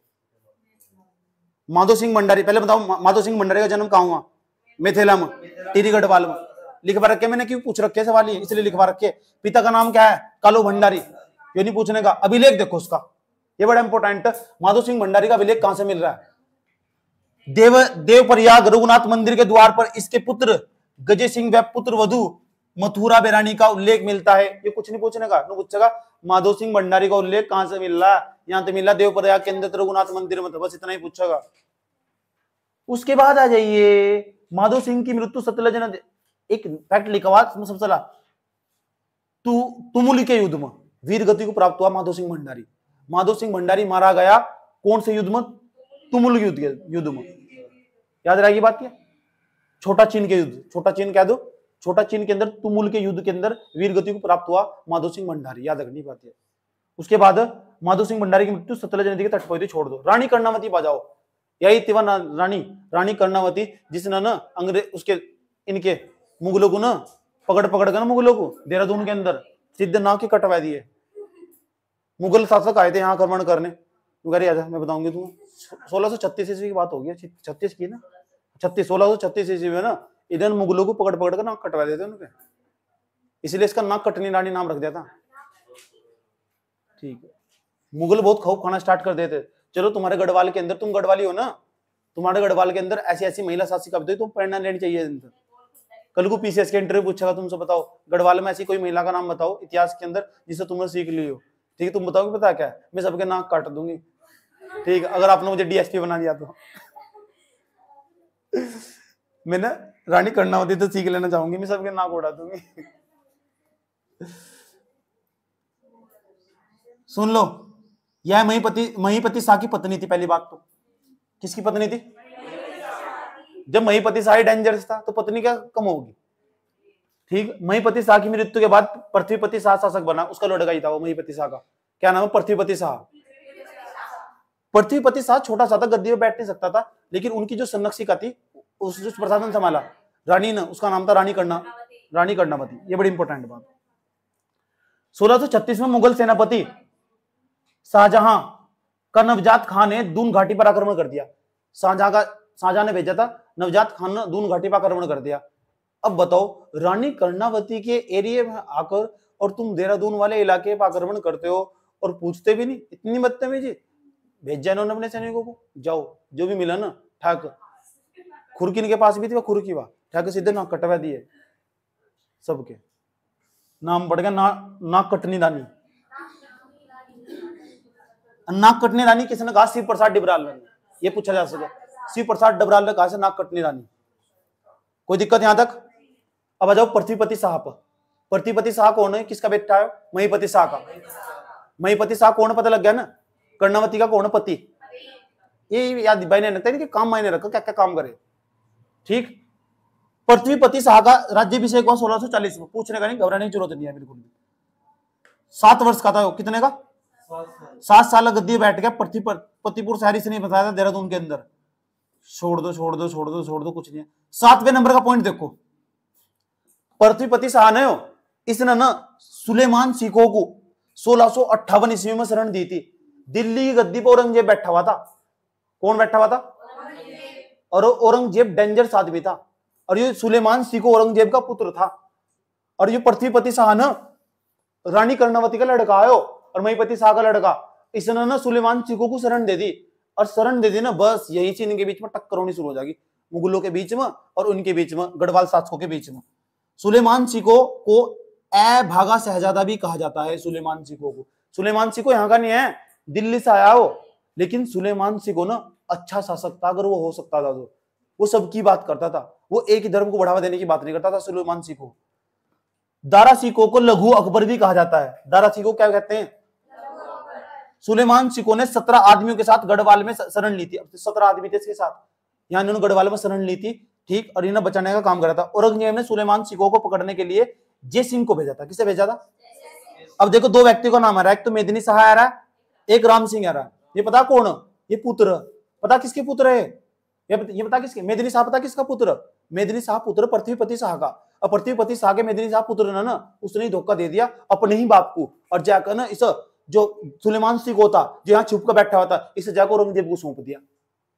माधो सिंह भंडारी, पहले बताओ माधो सिंह भंडारी का जन्म कहां हुआ? मिथिला में, टिहरी गढ़वाल में। लिखवा रखे मैंने, क्यों पूछ रखे सवाल ये, इसलिए लिखवा रखे। पिता का नाम क्या है? कालू भंडारी, ये नहीं पूछने का। अभिलेख देखो उसका, ये बड़ा इंपॉर्टेंट है। माधो सिंह भंडारी का अभिलेख कहां से मिल रहा है? देवप्रयाग रघुनाथ मंदिर के द्वार पर इसके पुत्र गजय सिंह व पुत्र वधु मथुरा बेरानी का उल्लेख मिलता है। ये कुछ नहीं पूछने का, पूछेगा माधो सिंह भंडारी का उल्लेख कहां से मिल रहा है? यहाँ तो मिल रहा देवप्रयाग के अंदर रघुनाथ मंदिर में, बस इतना ही पूछेगा। उसके बाद आ जाइए, माधो सिंह की मृत्यु सतलज नदी, एक फैक्ट लिखा हुआ सबसे पहला, तुमुल के युद्ध में वीर गति को प्राप्त हुआ माधो सिंह भंडारी। माधो सिंह भंडारी मारा गया कौन से युद्ध में? तुमुल युद्ध में। याद रहेगी बात क्या? छोटा चीन के युद्ध, छोटा चीन कह दो, छोटा चीन के अंदर तुमुल के युद्ध के अंदर वीर गति को प्राप्त हुआ माधो सिंह भंडारी, याद रखनी बात है। उसके बाद माधो सिंह भंडारी की मृत्यु सतलज नदी के तट पर हुई, छोड़ दो। रानी कर्णावती बजाओ, यही थी रानी कर्णावती, जिसने ना अंग्रेज उसके इनके मुगलों को ना पकड़ कर ना, मुगलों को देहरादून के अंदर सीधे नाक के कटवा दिए। मुगल शासक आए थे यहाँ आक्रमण करने, आजा मैं बताऊंगी तुम्हें। 1636 ईस्वी की बात होगी, 36 की ना, 1636 ईस्वी में ना इधर मुगलों को पकड़ कर नाक कटवा देते उनके, इसलिए इसका नाक कटनी रानी नाम रख दिया था। ठीक है, मुगल बहुत खौफ खाना स्टार्ट कर देते। चलो तुम्हारे गढ़वाल के अंदर, तुम गढ़वाली हो ना, तुम्हारे गढ़वाल के अंदर ऐसी ऐसी महिला शासिका बताओ, तुम प्रेरणा लेनी चाहिए। कल को पीसीएस के इंटरव्यू पूछेगा तुमसे, बताओ गढ़वाल में ऐसी कोई महिला का नाम बताओ इतिहास के अंदर जिसे तुमने सीख ली हो। ठीक है, तुम बताओगे पता क्या है? मैं सबके नाक काट दूंगी। ठीक है, अगर आपने मुझे डीएसपी बना दिया तो। मैं ना रानी कर्णावती तो सीख लेना चाहूंगी, मैं सबके नाक उड़ा दूंगी। सुन लो, यह महीपति शाह की पत्नी थी। पहली बात तो किसकी पत्नी थी? जब महीपति शाह डेंजरस था तो पत्नी क्या कम होगी? ठीक, महीपति शाह की मृत्यु के बाद पृथ्वीपति शाह शासक बना, उसका लड़का ही था वो महीपति शाह का। क्या नाम है? पृथ्वीपति शाह। पृथ्वीपति शाह छोटा सा था, गद्दी में बैठ नहीं सकता था, लेकिन उनकी जो संरक्षिका थी, उस प्रशासन संभाला रानी ने, उसका नाम था रानी कर्णावती। ये बड़ी इंपॉर्टेंट बात। 1636 में मुगल सेनापति शाहजहां का नवजात खान ने दून घाटी पर आक्रमण कर दिया। शाहजहां ने भेजा था, नवजात खान ने दून घाटी पर आक्रमण कर दिया। अब बताओ, रानी कर्णावती के एरिया में आकर और तुम देहरादून वाले इलाके पर आक्रमण करते हो और पूछते भी नहीं, इतनी बदतमीजी। भेजा इन्होंने अपने सैनिकों को, जाओ जो भी मिला ना ठाक, खुरकी के पास भी थी, खुरकी वहां ठाक सीधे नाक कटवा दिए सबके। नाम पड़ गया नाक कटनी रानी। नाक कटनी रानी किसने कहा? शिव प्रसाद डबराल ने। ये पूछा जा सके, शिव प्रसाद डबराल ने कहा से नाक कटनी रानी। कोई दिक्कत यहां तक? अब आ जाओ पृथ्वीपति शाह पर। पृथ्वीपति शाह कौन है? किसका बेटा है? महीपति शाह का। महीपति शाह कौन? पता लग गया ना, कर्णावती का कौन पति। ये याद मायने रखता है कि काम मायने रखो, क्या क्या काम करे। ठीक, पृथ्वीपति शाह का राज्याभिषेक हुआ 1640 में। पूछने का नहीं, घबराने की जरूरत नहीं है बिल्कुल भी। 7 वर्ष का था, कितने का? 7 साल गद्दी बैठ गया। पतिपुर शहरी से नहीं बताया था देहरादून के अंदर। छोड़ दो कुछ नहीं है। 7वें नंबर का पॉइंट देखो, पृथ्वीपति शाह ने इसने ना सुलेमान सिको को 1658 ईस्वी में शरण दी थी। दिल्ली की गद्दी पर औरंगजेब बैठा हुआ था। कौन बैठा हुआ था? और औरंगजेब डेंजरस आदमी था, और ये सुलेमान सिको औरंगजेब का पुत्र था। और ये पृथ्वीपति शाह ना रानी कर्णावती का लड़का आयो और महीपति शाह का लड़का, इसने ना सुलेमान सिको को शरण दे दी। और शरण दे दी ना, बस यही से इनके बीच में टक्कर होनी शुरू हो जाएगी, मुगलों के बीच में और उनके बीच में, गढ़वाल शासकों के बीच में। सुलेमान सिको को ए भागा शहजादा भी कहा जाता है। सुलेमान सिको को, सुलेमान सिको यहाँ का नहीं है, दिल्ली से आया हो, लेकिन सुलेमान सिको ना अच्छा शासक था। अगर वो हो सकता था तो वो सबकी बात करता था, वो एक ही धर्म को बढ़ावा देने की बात नहीं करता था सुलेमान सिको। दारा सिको को लघु अकबर भी कहा जाता है। दारा सिको क्या कहते हैं? सुलेमान सिको ने 17 आदमियों के साथ गढ़वाल में शरण ली थी। 17 आदमी थे इसके साथ, यहाँ इन्होंने गढ़वाल में शरण ली थी। ठीक, और इन्हें बचाने का काम करा था। औरंगजेब ने सुलेमान सिको को पकड़ने के लिए जय सिंह को भेजा था। किसे भेजा था? अब देखो, 2 व्यक्ति का नाम आ रहा है, एक तो मेदिनी शाह आ रहा है, एक राम सिंह आ रहा है। ये पता कौन? ये पुत्र। पता किसके पुत्र है? ये पता किसके? मेदिनी शाह पता किसका पुत्र? मेदिनी शाह पुत्र पृथ्वीपति शाह का। और पृथ्वीपति शाह के मेदिनी शाह पुत्र ने ना उसने धोखा दे दिया अपने ही बाप को, और जाकर ना इस जो सुलेमान सिको था जो यहाँ छुप कर बैठा हुआ था, इसे जाकर औरंगजेब को सौंप दिया।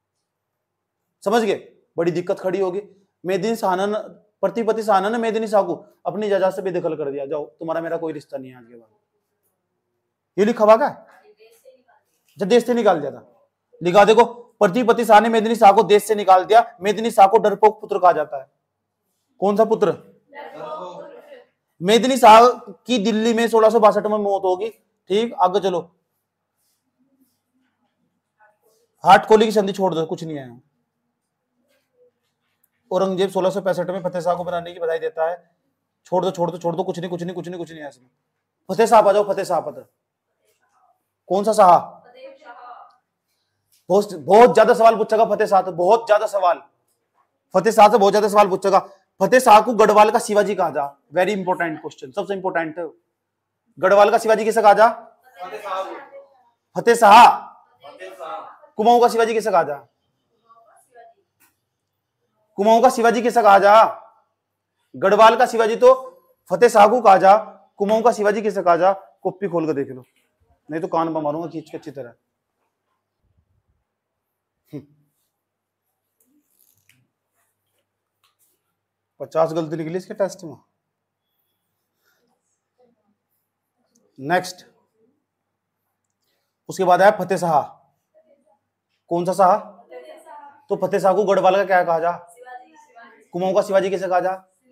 समझ गए? बड़ी दिक्कत खड़ी होगी। मेदिनी शाह ने, पृथ्वीपति शाह ने मेदिनी शाह को अपनी जगह से बेदखल कर दिया। जाओ, तुम्हारा मेरा कोई रिश्ता नहीं है आज के बाद। ये लिखा हुआ क्या? जब देश से निकाल दिया था, लिखा देखो, पृथ्वीपति शाह ने मेदिनी शाह को देश से निकाल दिया। मेदिनी शाह को डरपोक पुत्र कहा जाता है। कौन सा पुत्र? मेदिनी शाह की दिल्ली में 1662 में मौत होगी। ठीक, आगे चलो। हाटकोली की संधि छोड़ दो, कुछ नहीं है। औरंगजेब 1665 में फतेह शाह को बनाने की बधाई देता है। छोड़ दो छोड़ दो छोड़ दो, कुछ नहीं कुछ नहीं कुछ नहीं कुछ नहीं है इसमें। फतेह साहब आ जाओ, फतेह साहब पता कौन सा शाह? बहुत ज्यादा सवाल पूछेगा फतेह शाह, बहुत ज्यादा सवाल फतेह शाह से बहुत ज्यादा सवाल पूछेगा। फतेह शाह को गढ़वाल का शिवाजी कहा जा, वेरी इंपॉर्टेंट क्वेश्चन, सबसे इंपॉर्टेंट है। गढ़वाल का शिवाजी किसे कहा जा? फतेह शाह। कुमाऊं का शिवाजी किसे कहा जा? कुमाऊं का शिवाजी किसे कहा जा? गढ़वाल का शिवाजी तो फतेह शाह को कहा जा, कुमाऊं का शिवाजी किसे कहा जा? कॉपी खोल कर देख लो, नहीं तो कान पर मारूंगा खींच के अच्छी तरह। 50 गलती निकली इसके टेस्ट में। नेक्स्ट, उसके बाद आया फतेह शाह। कौन सा शाह? तो फतेह शाह को गढ़वाल का क्या कहा जा? कुमाऊं का शिवाजी किसे कहा जा?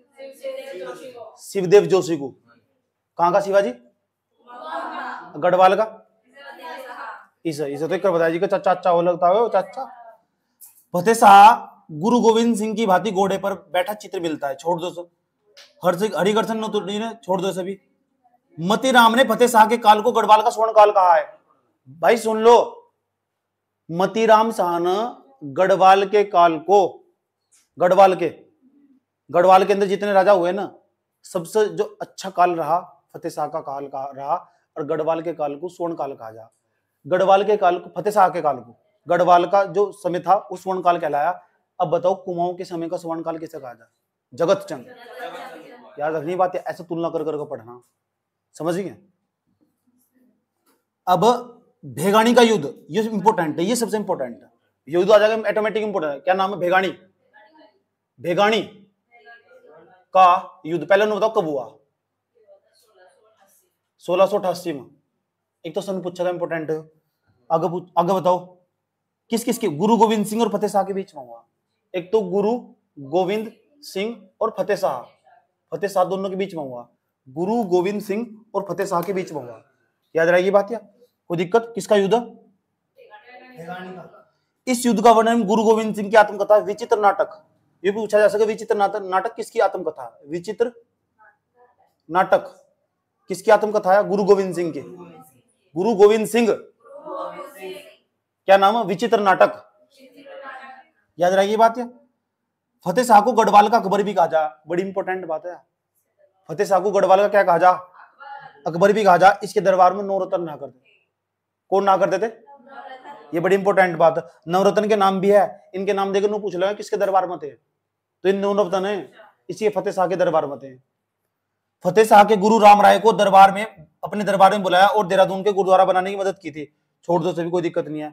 शिवदेव जोशी को। कहां का शिवाजी? गढ़वाल का इसे तो एक बताया जी का चाचा हो लगता है चाचा। फतेह शाह गुरु गोविंद सिंह की भांति घोड़े पर बैठा चित्र मिलता है। छोड़ दो सब, हरिकर्षण ने छोड़ दो सभी। मतीराम ने फतेह शाह के काल को गढ़वाल का स्वर्ण काल कहा है। भाई सुन लो, मतीराम शाह ने गढ़वाल के काल को, गढ़वाल के अंदर जितने राजा हुए ना, सबसे जो अच्छा काल रहा फतेह शाह का काल का रहा, और गढ़वाल के काल को स्वर्ण काल कहा जा। गढ़वाल के काल को, फतेह शाह के काल को, गढ़वाल का जो समय था उस स्वर्ण काल कहलाया। अब बताओ कुमाऊं के समय का स्वर्ण काल किसे कहा जा? जगत चंद। याद रखनी बात है, ऐसे तुलना कर करके पढ़ना, समझ गए? अब भेगानी का युद्ध, ये इंपॉर्टेंट है, ये सबसे इंपॉर्टेंट है। युद्ध आ जाएगा ऑटोमेटिक इंपॉर्टेंट है। क्या नाम है? भेगानी। भेगानी का युद्ध पहले उन्होंने बताओ कब हुआ? 1688 में। एक तो सन पूछा था, इंपॉर्टेंट है। आगे बताओ किस किस के? गुरु गोविंद सिंह और फतेह शाह के बीच में हुआ। एक तो गुरु गोविंद सिंह और फतेह शाह दोनों के बीच में हुआ। गुरु गोविंद सिंह और फतेह शाह के बीच में हुआ। याद रहेगी बात? या कोई दिक्कत? किसका युद्ध? इस युद्ध का वर्णन गुरु गोविंद सिंह की आत्मकथा विचित्र नाटक, ये भी पूछा जा सके। विचित्र नाटक किसकी आत्मकथा? विचित्र नाटक किसकी आत्मकथा है? गुरु गोविंद सिंह की। गुरु गोविंद सिंह क्या नाम है? विचित्र नाटक। याद रहेगी बात? या फतेह शाह को गढ़वाल का अकबर भी कहा जा, बड़ी इंपॉर्टेंट बात है। फतेह शाह को गढ़वाल का क्या कहा जा? अकबर भी कहा जा। इसके दरबार में नवरत्न ना करते। कौन ना करते थे? ये बड़ी इंपॉर्टेंट बात है। नवरत्न के नाम भी है, इनके नाम देकर नो पूछ लो किसके दरबार में थे, तो इन नवरत्न है, इसी फतेह शाह के दरबार में थे। फतेह शाह के गुरु राम राय को दरबार में, अपने दरबार में बुलाया और देहरादून के गुरुद्वारा बनाने की मदद की थी। छोड़ दो सभी, कोई दिक्कत नहीं है।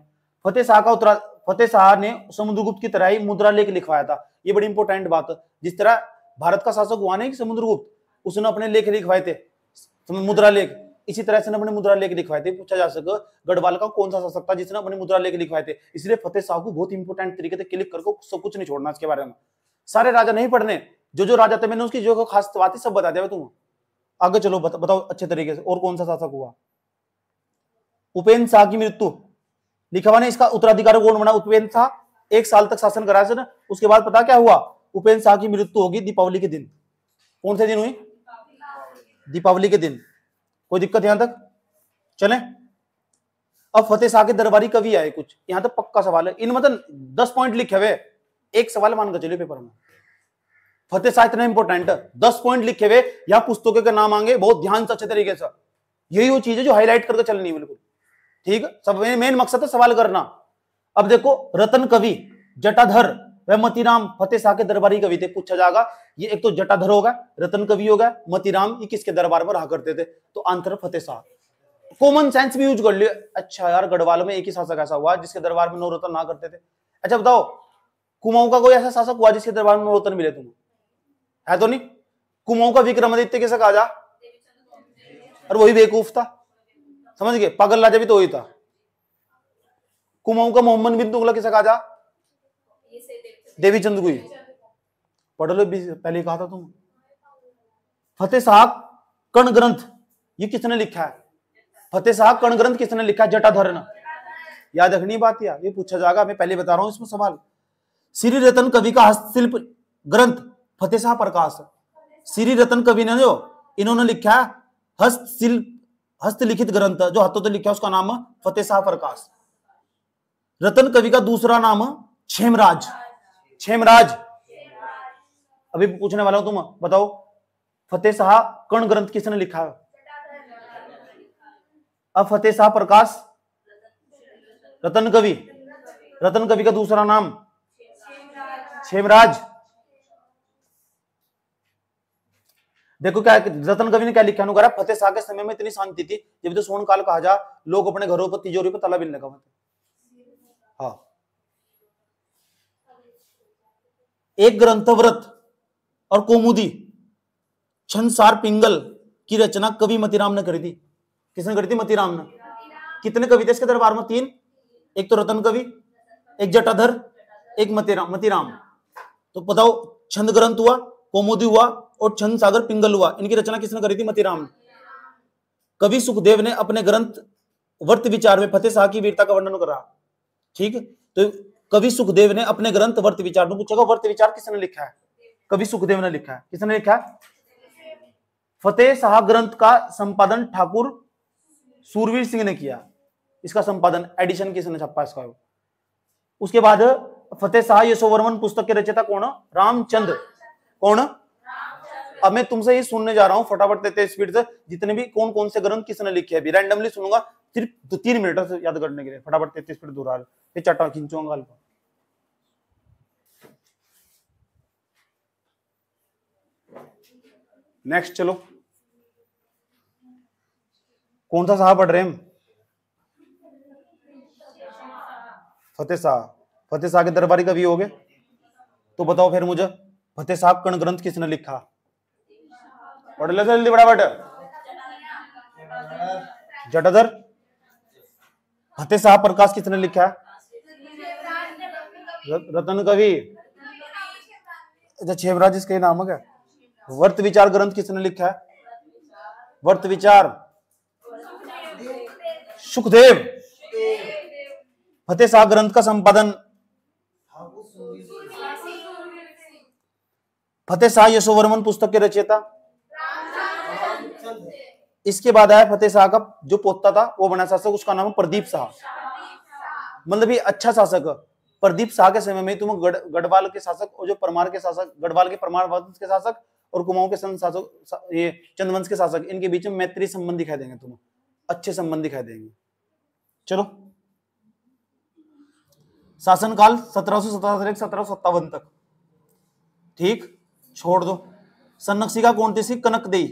फतेह शाह ने समुद्रगुप्त की तरह ही मुद्रा लेख लिखवाया था। ये बड़ी इंपॉर्टेंट बात है। जिस तरह भारत का शासक हुआ नहीं समुद्रगुप्त, उसने अपने लेख लिखवाए थे, मुद्रा लेख, इसी तरह से अपने मुद्रा लेख लिखवाए थे। पूछा जा सके गढ़वाल का कौन सा शासक था जिसने अपने मुद्रा लेख लिखवाए थे। इसलिए फतेह शाह को बहुत इंपॉर्टेंट तरीके से क्लिक करके सब कुछ नहीं छोड़ना इसके बारे में। सारे राजा नहीं पढ़ने, जो राजा थे मैंने उसकी जो खास बात सब बता दिया तुम। आगे चलो, बताओ अच्छे तरीके से और कौन सा शासक हुआ? उपेंद्र शाह की मृत्यु लिखा हुआ ने, इसका उत्तराधिकारी कौन बना? उपेंद्र शाह 1 साल तक शासन कराया था ना। उसके बाद पता क्या हुआ? उपेंद्र शाह की मृत्यु होगी दीपावली के दिन। कौन से दिन हुई? दीपावली के दिन। कोई दिक्कत यहां तक? चले अब फतेह शाह के दरबारी कवि आए कुछ, यहां तक पक्का सवाल है। इन मतलब 10 पॉइंट लिखे हुए, एक सवाल मान कर चलिए पेपर में। फतेह शाह इतना इंपॉर्टेंट है, 10 पॉइंट लिखे हुए, यहां पुस्तकों के नाम आएंगे बहुत ध्यान से अच्छे तरीके से। यही वो चीज है जो हाईलाइट करके चलनी है बिल्कुल, ठीक है। सब मेन मकसद है सवाल करना। अब देखो, रतन कवि, जटाधर वह मतीराम फतेह शाह के दरबारी कवि थे। पूछा जाएगा ये एक तो जटाधर होगा, रतन कवि होगा, मतीराम ये किसके दरबार पर रहा करते थे? तो answer Fateh Shah. Common sense भी यूज कर लिया। अच्छा यार, गढ़वाल में एक ही शासक ऐसा हुआ जिसके दरबार में नवरत्न ना करते थे। अच्छा बताओ, कुमाऊं का कोई ऐसा शासक हुआ जिसके दरबार में नवरत्न मिले तुम्हें? है तो नहीं। कुमाऊं का विक्रमादित्य कैसे कहा जा? और वही बेवकूफ था, समझ गए? पागल राजा भी तो वही था। कुमाऊं का मोहम्मद बिन तुगलक किसे कहा जा? देवीचंद को ही पढ़ लो, पहले कहा था तुम। फतेह शाह कर्ण ग्रंथ ये किसने लिखा है? फतेह शाह कर्ण ग्रंथ किसने लिखा? जटाधर ने। याद रखनी बात, ये पूछा जाएगा, मैं पहले बता रहा हूं इसमें सवाल। श्री रतन कवि का हस्तशिल्प ग्रंथ फतेह शाह प्रकाश। श्री रतन कवि ने जो इन्होंने लिखा है हस्तलिखित ग्रंथ जो हाथों से लिखा है उसका नाम फतेह शाह प्रकाश। रतन कवि का दूसरा नाम क्षेमराज। क्षेमराज अभी पूछने वाला हूं, तुम बताओ फतेह शाह कर्ण ग्रंथ किसने लिखा है? अब फतेह शाह प्रकाश रतन कवि, रतन कवि का दूसरा नाम क्षेमराज। देखो क्या रतन कवि ने क्या लिखा अनुकारा, फतेह शाह के समय में इतनी शांति थी जब तो स्वर्ण काल कहा जा, लोग अपने घरों पर तिजोरी पर ताला बिनने का मतलब। हाँ, एक ग्रंथव्रत और कौमुदी छंदसार पिंगल की रचना कवि मतीराम ने करी थी। किसने करी थी? मतीराम ने। कितने कवि थे इसके दरबार में? 3। एक तो रतन कवि, एक जटाधर, एक मतीराम। तो बताओ, छंद ग्रंथ हुआ, कौमुदी हुआ और छंद सागर पिंगल हुआ, इनकी रचना किसने करी थी? मतीराम ने। कवि सुखदेव ने अपने ग्रंथ वर्त विचार में फतेह शाह की वीरता का वर्णन करा। ठीक है, तो कवि सुखदेव ने अपने ग्रंथ वर्त विचार में, पूछेगा वर्त विचार किसने लिखा है? कवि सुखदेव ने लिखा है। किसने लिखा है? फतेह शाह ग्रंथ का संपादन ठाकुर सूरवीर सिंह ने किया। इसका संपादन एडिशन किसने छापा इसका? उसके बाद फतेह शाह यशोवर्मन पुस्तक के रचयिता कौन? रामचंद्र। कौन? अब मैं तुमसे ये सुनने जा रहा हूं फटाफट देते स्पीड से, जितने भी कौन कौन से ग्रंथ किसने लिखे अभी रैंडमली सुनूंगा, सिर्फ 3 मिनट से याद करने के लिए। फटाफट 33 स्पीड दूर ये चटा खींचूंगा। नेक्स्ट चलो, कौन सा शाह पढ़ रहे हैं? फतेह शाह। फतेह शाह के दरबारी कवि हो गए, तो बताओ फिर मुझे फतेह शाह कर्ण ग्रंथ किसने लिखा? पढ़ ले जल्दी फटाफट। जटाधर। फतेह शाह प्रकाश किसने लिखा? रतन कवि। अच्छा, क्षेमराज इसका नाम है क्या? वर्त विचार ग्रंथ किसने लिखा है? वर्त विचार सुखदेव। फतेह शाह ग्रंथ का संपादन फतेह शाह यशोवर्मन पुस्तक के रचयिता। इसके बाद आया फतेह शाह का जो पोता था वो बना शासक, उसका नाम प्रदीप शाह। मतलब ये अच्छा शासक। प्रदीप शाह के समय में तुम गढ़वाल के शासक और जो परमार के शासक, गढ़वाल के परमार वंश के शासक और कुमाऊं के शासक, ये चंद्रवंश के शासक, इनके बीच में मैत्री संबंध दिखाई देंगे, तुम्हें अच्छे संबंध दिखाई देंगे। चलो, शासनकाल 1777 से 1757 तक। ठीक, छोड़ दो। सन्नक्षिका कौन थी? कनक देई।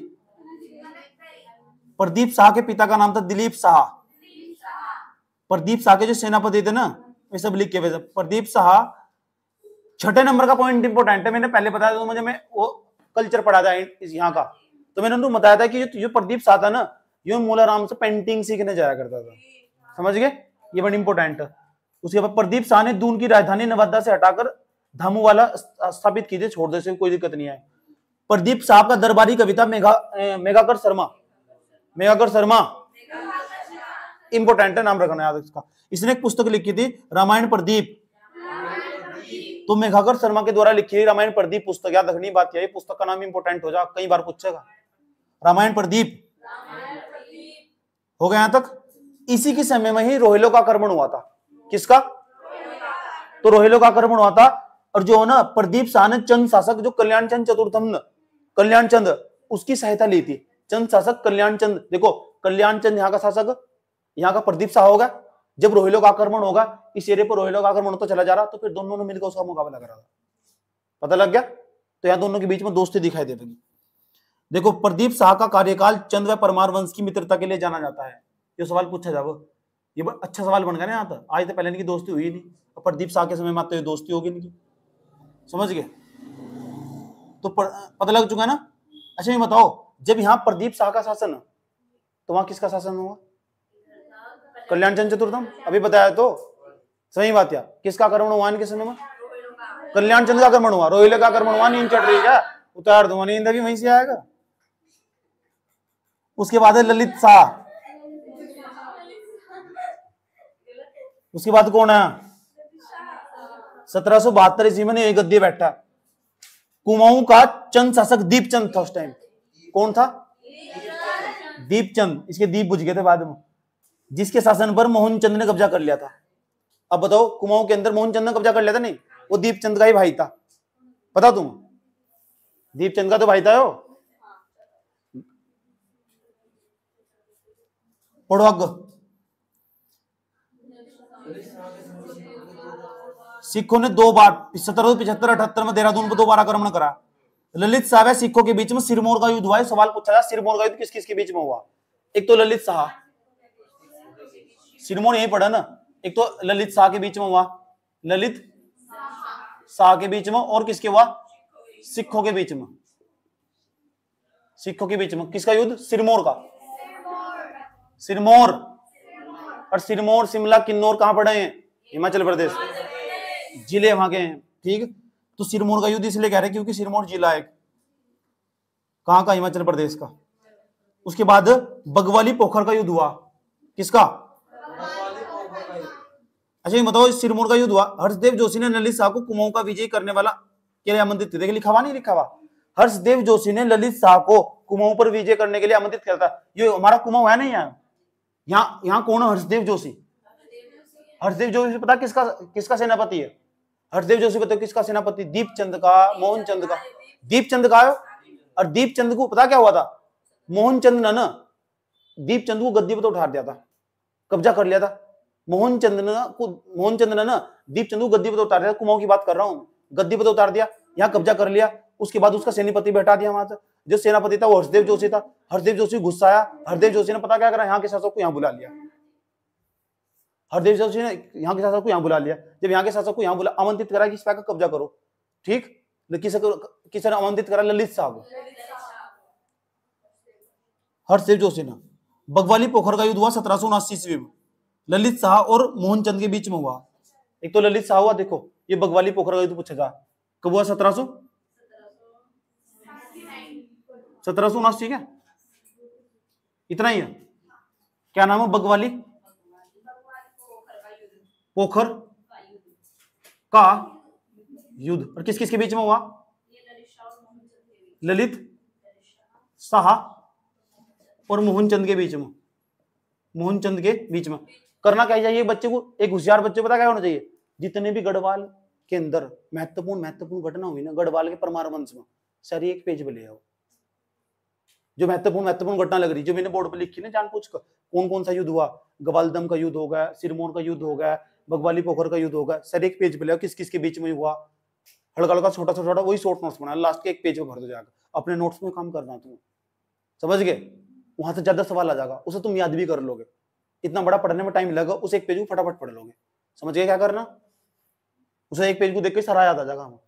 प्रदीप शाह के पिता का नाम था दिलीप शाह। प्रदीप शाह के जो सेनापति थे ना, ये सब लिख के भेजा। प्रदीप शाह 6 नंबर का पॉइंट इंपोर्टेंट है, मैंने पहले बताया था मुझे, मैं वो कल्चर पढ़ा था यहाँ का, तो मैंने उनको बताया था कि जो प्रदीप शाह था ना, ये मूलाराम से पेंटिंग सीखने जाया करता था। समझ गए? ये बड़ी इंपोर्टेंट है। उसके बाद प्रदीप शाह ने दून की राजधानी नवादा से हटाकर धामुवाला स्थापित की थी। छोड़ दे से कोई दिक्कत नहीं है। प्रदीप शाह का दरबारी कविता मेघाकर शर्मा। मेघाकर शर्मा इंपोर्टेंट है, नाम रखना याद इसका। इसने एक पुस्तक लिखी थी रामायण प्रदीप। तो मेघाकर शर्मा के द्वारा लिखी रामायण प्रदीप पुस्तक याद रखनी बात है। पुस्तक का नाम इंपोर्टेंट हो जा, कई बार पूछेगा। रामायण प्रदीप हो गया यहां तक। इसी के समय में ही रोहिलों का आक्रमण हुआ था। किसका? तो रोहिलों का आक्रमण हुआ था, और जो ना प्रदीप शाह ने चंद शासक जो कल्याण चंद चतुर्थम, कल्याण चंद, उसकी सहायता ली थी। चंद शासक कल्याण चंद, देखो कल्याण चंद यहाँ का शासक, यहाँ का प्रदीप शाह होगा। जब रोहिलों का आक्रमण होगा, इस एरिया पर रोहिलों का आक्रमण होता चला जा रहा, तो फिर दोनों ने मिलकर उसका मुकाबला करा था। पता लग गया? तो यहाँ दोनों के बीच में दोस्ती दिखाई देगी। देखो, प्रदीप शाह का कार्यकाल चंद व परमार वंश की मित्रता के लिए जाना जाता है। ये सवाल पूछा जाओ, ये अच्छा सवाल बन गया ना। यहाँ तक आज तो पहले इनकी दोस्ती हुई नहीं, और प्रदीप शाह के समय में तो ये दोस्ती होगी इनकी। समझ गए? तो पता लग चुका है ना। अच्छा, ये बताओ, जब यहाँ प्रदीप शाह का शासन, तो वहां किसका शासन हुआ? कल्याण चंद चतुर्थम। अभी बताया तो सही बात है। किसका आक्रमण हुआ इनके समय में? कल्याण चंद का आक्रमण हुआ। रोहिले का आक्रमण हुआ। नींद चढ़ रही है क्या? उतार दूंगा, नींद भी वहीं से आएगा। उसके बाद है ललित शाह। उसके बाद कौन है? 1772 ईस्वी में ये गद्दी बैठा। कुमाऊं का चंद शासक दीपचंद था उस टाइम। कौन था? दीपचंद। इसके दीप बुझ गए थे बाद में, जिसके शासन पर मोहनचंद ने कब्जा कर लिया था। अब बताओ, कुमाऊं के अंदर मोहनचंद ने कब्जा कर लिया था? नहीं, वो दीपचंद का ही भाई था। पता तुम? दीपचंद का तो भाई था। पढ़ो आगे। सिखों ने 2 बार 1775-78 में देहरादून पर 2 बार आक्रमण करा। ललित शाह व सिखों के बीच में सिरमौर का युद्ध हुआ। सवाल पूछा था, सिरमौर का युद्ध किस किस के बीच में हुआ? एक तो ललित शाह, सिरमौर यही पढ़ा ना। एक तो ललित शाह के बीच में हुआ, ललित शाह के बीच में, और किसके हुआ? सिखों के बीच में। सिखों के बीच में किसका युद्ध? सिरमौर का। सिरमौर। और सिरमौर, शिमला, किन्नौर कहां पड़े हैं? हिमाचल प्रदेश। जिले वहां के हैं। ठीक, तो सिरमौर का युद्ध इसलिए कह रहे हैं क्योंकि सिरमौर जिला है कहां का? हिमाचल प्रदेश का। उसके बाद बगवाली पोखर का युद्ध हुआ। किसका? अच्छा ये बताओ, सिरमौर का युद्ध हुआ। हर्षदेव जोशी ने ललित शाह को कुमाऊं का विजय करने वाला के लिए आमंत्रित किया। लिखा हुआ नहीं? लिखा हुआ। हर्षदेव जोशी ने ललित शाह को कुमाऊं पर विजय करने के लिए आमंत्रित किया था। ये हमारा कुमाऊं है नहीं? यहाँ कौन है? हर्षदेव जोशी। हर्षदेव जोशी पता किसका सेनापति है? हर्षदेव जोशी बताओ किसका सेनापति? दीपचंद का, मोहनचंद का। दीपचंद का है। और दीपचंद को पता क्या हुआ था? मोहनचंद ने ना दीपचंद को गद्दी पर तो उठा दिया था, कब्जा कर लिया था। मोहनचंद ने ना दीपचंद को गद्दी पर तो उतार दिया। कुमाऊं की बात कर रहा हूं, गद्दी पर तो उतार दिया, यहाँ कब्जा कर लिया। उसके बाद उसका सेनापति बैठा दिया वहां से। जो सेनापति था वो हर्षदेव जोशी था। हर्षदेव जोशी गुस्सा आया। हरदेव जोशी ने पता क्या करा? यहाँ के शासक को यहाँ बुला लिया। हरदेव जोशी ने यहाँ के शासक को यहाँ बुला लिया। जब यहाँ के शासक को यहाँ आमंत्रित करा कि इस पर कब्जा करो। ठीक, किसने आमंत्रित करा? ललित शाह को। हर्षदेव जोशी ने। बगवाली पोखर का युद्ध हुआ 1779 ईस्वी में। ललित शाह और मोहनचंद के बीच में हुआ। एक तो ललित शाह हुआ, देखो ये बगवाली पोखर का युद्ध पूछा था कब हुआ? 1779। ठीक है, इतना ही है। क्या नाम है? बगवाली पोखर का युद्ध। और किस किस के बीच में हुआ? ललित शाह और मोहनचंद के बीच में। मोहनचंद के बीच में। करना क्या चाहिए बच्चे को? एक होशियार बच्चे को पता क्या होना चाहिए? जितने भी गढ़वाल के अंदर महत्वपूर्ण घटना हुई ना, गढ़वाल के परमार वंश में, सारी एक पेज पे ले आओ। जो महत्वपूर्ण घटना लग रही, जो मैंने बोर्ड पे लिखी ना जानबूझ कर, कौन कौन सा युद्ध हुआ? ग्वालदम का युद्ध हो गया, सिरमौर का युद्ध हो गया, बगवाली पोखर का युद्ध हो गया, सर एक पेज पे ले आओ। किस किस के बीच में हुआ? हल्का हल्का छोटा छोटा वही शॉर्ट नोट्स बना, लास्ट के एक पेज पे भर दो जाकर। अपने नोट्स में काम करना तुम, समझ गए? वहां से ज्यादा सवाल आ जाएगा, उसे तुम याद भी कर लोगे। इतना बड़ा पढ़ने में टाइम लगा, उस एक पेज को फटाफट पढ़ लोगे। समझ गए क्या करना? उसे एक पेज को देख के सारा याद आ जाएगा हमें।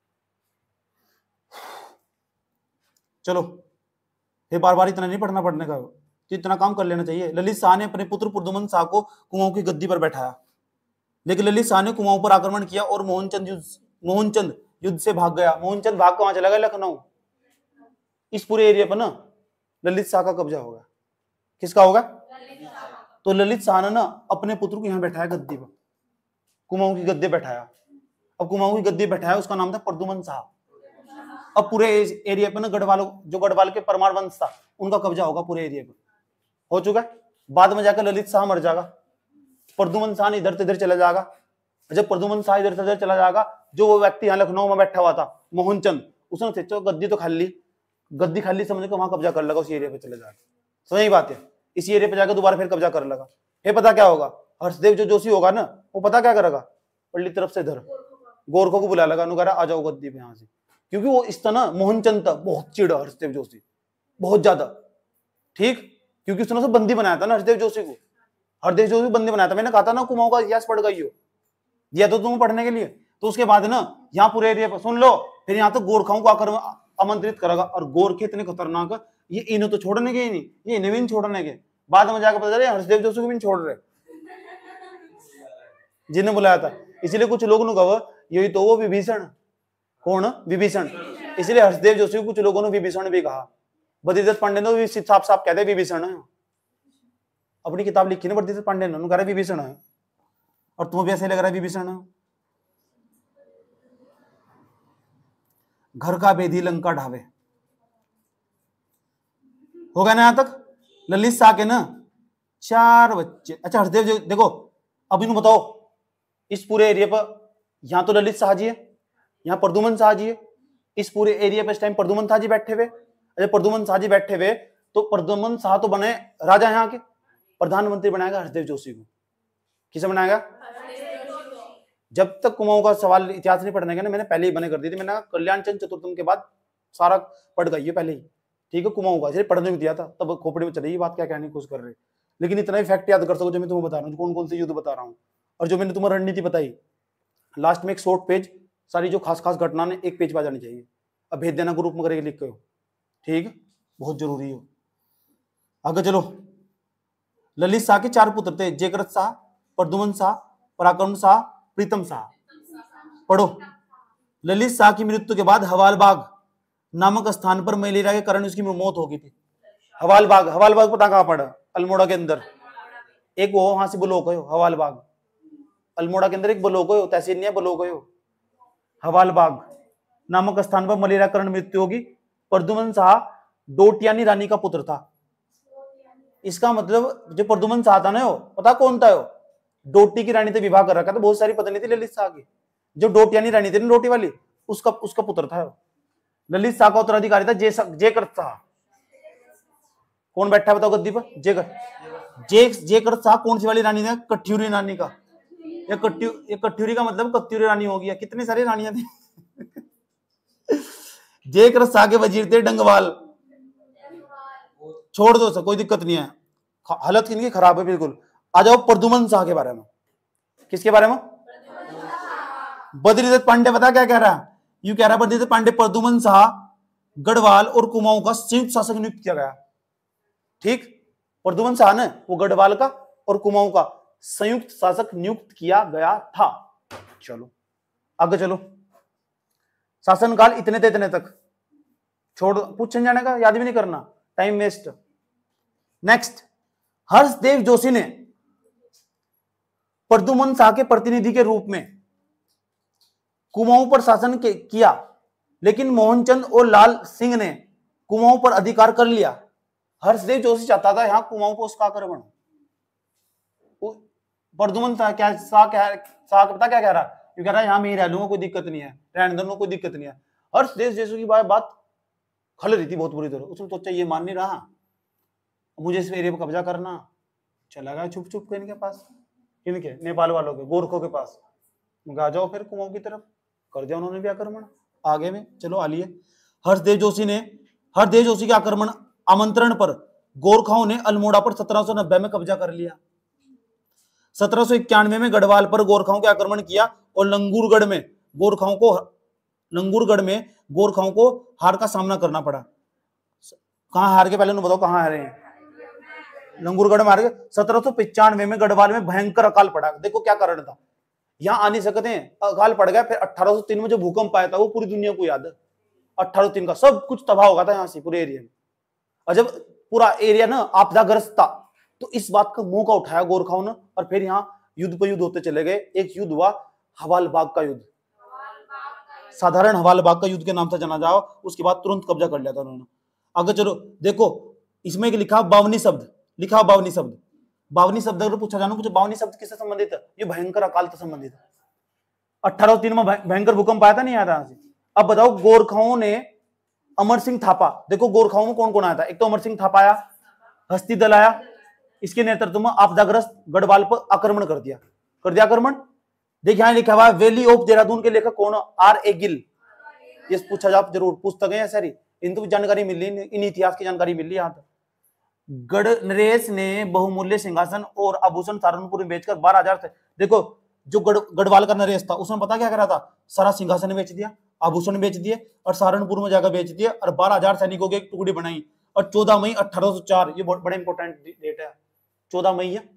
चलो, ये बार बार इतना नहीं पढ़ना पढ़ने का, तो इतना काम कर लेना चाहिए। ललित शाह ने अपने पुत्र प्रद्युमन शाह को कुमाऊं की गद्दी पर बैठाया, लेकिन ललित शाह ने कुमाऊं पर आक्रमण किया और मोहनचंद युद्ध से भाग गया। मोहनचंद भाग कहां चला गया? लखनऊ। इस पूरे एरिया पर ना ललित शाह का कब्जा होगा। किसका होगा? तो ललित शाह ने ना अपने पुत्र को यहां बैठाया गद्दी पर, कुमाऊं की गद्दी बैठाया। अब कुमाऊं की गद्दी बैठाया, उसका नाम था प्रद्युमन शाह। अब पूरे एरिया पे ना गढ़वाल के परमार वंश था, उनका कब्जा होगा पूरे एरिया पे। हो चुका है। बाद में जाकर ललित शाह मर जाएगा, प्रद्युमन शाह इधर से इधर चला जाएगा। जब प्रद्युमन शाह इधर से इधर चला जाएगा, जो वो व्यक्ति यहाँ लखनऊ में बैठा हुआ था मोहनचंद, उसने सोचा गद्दी तो खाली, गद्दी खाली समझ के वहां कब्जा कर लगा, उस एरिया पे चले जाकर। समझ बात है? इसी एरिया पे जाकर दोबारा फिर कब्जा कर लगा। फिर पता क्या होगा? हर्षदेव जो जोशी होगा ना, वो पता क्या करेगा? पल्ली तरफ से इधर गोरखों को बुला लगा, नुकारा आ जाओ गद्दी पे यहाँ से। क्योंकि वो इस तरह मोहनचंद था, बहुत चिड़ा हर्षदेव जोशी, बहुत ज्यादा। ठीक, क्योंकि उसने बंदी बनाया था ना हर्षदेव जोशी को। हरदेव जोशी को बंदी बनाया था। मैंने कहा था ना कुमाऊं का इतिहास पढ़ गई हो, दिया तो तुम्हें पढ़ने के लिए। तो उसके बाद ना यहाँ पूरे एरिया पर सुन लो, फिर यहाँ तो गोरखाओं को आकर आमंत्रित करेगा। और गोरखे इतने खतरनाक, ये इन्हें तो छोड़ने के ही नहीं, ये इन्हें भी नहीं छोड़ने के। बाद में जाकर पता चला हर्षदेव जोशी को भी नहीं छोड़ रहे जिन्हें बुलाया था। इसलिए कुछ लोग ने कहा यही तो वो विभीषण। कौन? विभीषण। इसलिए हर्षदेव जोशी को कुछ लोगों ने विभीषण भी कहा। बद्रीदत्त पांडे ने साफ साफ कहते विभीषण है, अपनी किताब लिखी ना बद्रीदत्त पांडे ने, कह रहे विभीषण है। और तुम्हें भी ऐसे लग रहा है विभीषण? घर का बेदी लंका ढावे, हो गया ना यहां तक? ललित शाह के ना 4 बच्चे। अच्छा हर्षदेव जी देखो, अब इन्हें बताओ इस पूरे एरिया पर, यहां तो ललित शाह जी है, यहां प्रद्युमन शाह जी है, इस पूरे एरिया पे इस टाइम प्रद्युमन शाह जी बैठे हुए। अरे प्रद्युमन शाह जी बैठे हुए तो प्रद्युमन शाह तो बने राजा, यहाँ के प्रधानमंत्री बनाएगा हर्षदेव जोशी को। किसे बनाएगा? जब तक कुमाऊं का सवाल इतिहास नहीं पढ़ने का ना, मैंने पहले ही बने कर दी थी। मैंने कहा कल्याण चंद चतुर्थम के बाद सारा पढ़ गई है पहले ही, ठीक है। कुमाऊं का इसलिए पढ़ने को दिया था, तब खोपड़ी में चली बात, क्या कहने की कोशिश कर रहे। लेकिन इतना ही फैक्ट याद कर सको जो मैं तुम्हें बता रहा हूँ, कौन कौन से युद्ध बता रहा हूँ, और जो मैंने तुम्हें रणनीति बताई। लास्ट में एक शॉर्ट पेज, सारी जो खास खास घटना ने एक पेज पर आ जानी चाहिए। अब भेज देना ग्रुप में करके लिख के, ठीक है, बहुत जरूरी हो। आगे चलो। ललित शाह के 4 पुत्र थे, जयकृत शाह, प्रद्युमन शाह, पराक्रम शाह, प्रीतम शाह। पढ़ो। ललित शाह की मृत्यु के बाद हवालबाग नामक स्थान पर मलेरिया के कारण उसकी मौत हो गई थी। हवालबाग, हवालबाग पता कहां पड़ा? अल्मोड़ा के अंदर एक वो वहां से ब्लॉक है हवालबाग, अल्मोड़ा के अंदर एक ब्लॉक है, तहसील नहीं है, ब्लॉक है हवालबाग नामक स्थान पर मलेरिया कारण मृत्यु होगी। प्रद्युमन शाह डोटियानी रानी का पुत्र था। इसका मतलब जो प्रद्युमन शाह था ना, वो पता कौन था? वो डोटी की रानी से विवाह कर रखा था, बहुत सारी पत्नी थी ललित शाह की। जो डोटियानी रानी थी ना, रोटी वाली, उसका पुत्र था। ललित शाह का उत्तराधिकारी था जयकृत शाह। कौन बैठा बताओ गद्दी पर? जयकृत शाह कौन सी वाली रानी था? कठ्यूरी रानी का। ये कठ्यूरी का मतलब कत्यूरी रानी हो गया। कितनी सारी रानियां थी। जयकृत शाह के वजीर थे डंगवाल। छोड़ दो सर, कोई दिक्कत नहीं है, हालत इनकी खराब है बिल्कुल। आ जाओ प्रद्युमन शाह के बारे में। किसके बारे में? बद्रीदत्त पांडे पता क्या कह रहा है? यू कह रहा है बद्रीदत्त पांडे प्रद्युमन शाह गढ़वाल और कुमाऊं का संयुक्त शासक नियुक्त किया गया। ठीक, प्रद्युमन शाह ने वो गढ़वाल का और कुमाऊं का संयुक्त शासक नियुक्त किया गया था। चलो आगे चलो। शासनकाल इतने से इतने तक छोड़, पूछने जाने का याद भी नहीं करना, time waste. Next, Harshdev Joshi ने प्रद्युमन शाह के प्रतिनिधि के रूप में कुमाऊं पर शासन किया, लेकिन मोहनचंद और लाल सिंह ने कुमाऊं पर अधिकार कर लिया। हर्षदेव जोशी चाहता था यहां कुमाऊं पर उसका आक्रमण। प्रद्युमन शाह पता क्या कह रहा? ये कह रहा है यहां मैं ही रह लूंगा, कोई दिक्कत नहीं है, रहने दो, कोई दिक्कत नहीं है। हर्षदेव जोशी की बात खल रही थी बहुत बुरी तरह। उसने सोचा ये मान नहीं रहा, मुझे इस एरिया पर कब्जा करना। चला गया छुप छुप के इनके पास, इनके नेपाल वालों के, गोरखों के पास। आ जाओ फिर कुमाऊं की तरफ, कर दिया उन्होंने भी आक्रमण आगे में। चलो आलिए। हर्षदेव जोशी के आक्रमण आमंत्रण पर गोरखाओं ने अल्मोड़ा पर 1790 में कब्जा कर लिया। 1791 में गढ़वाल पर गोरखाओं के आक्रमण किया और लंगूरगढ़ में गोरखाओं को हार का सामना करना पड़ा। कहां हार के? पहले उन्हें बताओ कहां हारे हैं? लंगूरगढ़ में हार गए। 1795 में गढ़वाल में भयंकर अकाल पड़ा। देखो क्या कारण था, यहां आ नहीं सकते, अकाल पड़ गया। फिर 1803 में जो भूकंप आया था वो पूरी दुनिया को याद है। 1803 का सब कुछ तबाह हो गया था यहां से पूरे एरिया में। और जब पूरा एरिया ना आपदाग्रस्त था तो इस बात का मौका उठाया गोरखाओं ने, और फिर यहाँ युद्ध पर युद्ध होते चले गए। एक युद्ध हुआ हवालबाग का युद्ध, साधारण हवालबाग का युद्ध के नाम से जाना जाओ। उसके बाद तुरंत कब्जा कर लिया था उन्होंने। आगे चलो, देखो इसमें एक लिखा बावनी शब्द, बावनी शब्द अगर पूछा जाना कुछ, बावनी शब्द किससे संबंधित है? ये भयंकर अकाल से संबंधित है। 1803 में भयंकर भूकंप आया था, नहीं आया था? अब बताओ, गोरखाओं ने अमर सिंह थापा, देखो गोरखाओं में कौन कौन आया था? एक तो अमर सिंह थापा आया, हस्ती दल आया, इसके नेतृत्व में आपदाग्रस्त गढ़वाल पर आक्रमण कर दिया आक्रमण। देखिए यहां लिखा हुआ है वैली ऑफ देहरादून के लेखक कौन? R.A. गिल। ये पूछा जाओ जरूर, पुस्तकें हैं सारी, इन तो जानकारी मिल रही, इन इतिहास की जानकारी मिल रही। यहां तक गढ़ नरेश ने बहुमूल्य सिंहासन और आभूषण सहारनपुर में बेचकर 12,000 थे। देखो जो गढ़वाल का नरेश था उसने पता क्या करा था? सारा सिंहासन बेच दिया, आभूषण बेच दिए और सहारनपुर में जाकर बेच दिए, और 12,000 सैनिकों की एक टुकड़ी बनाई। और 14 मई 1804, ये बहुत बड़ा इंपॉर्टेंट डेट है, 14 मई है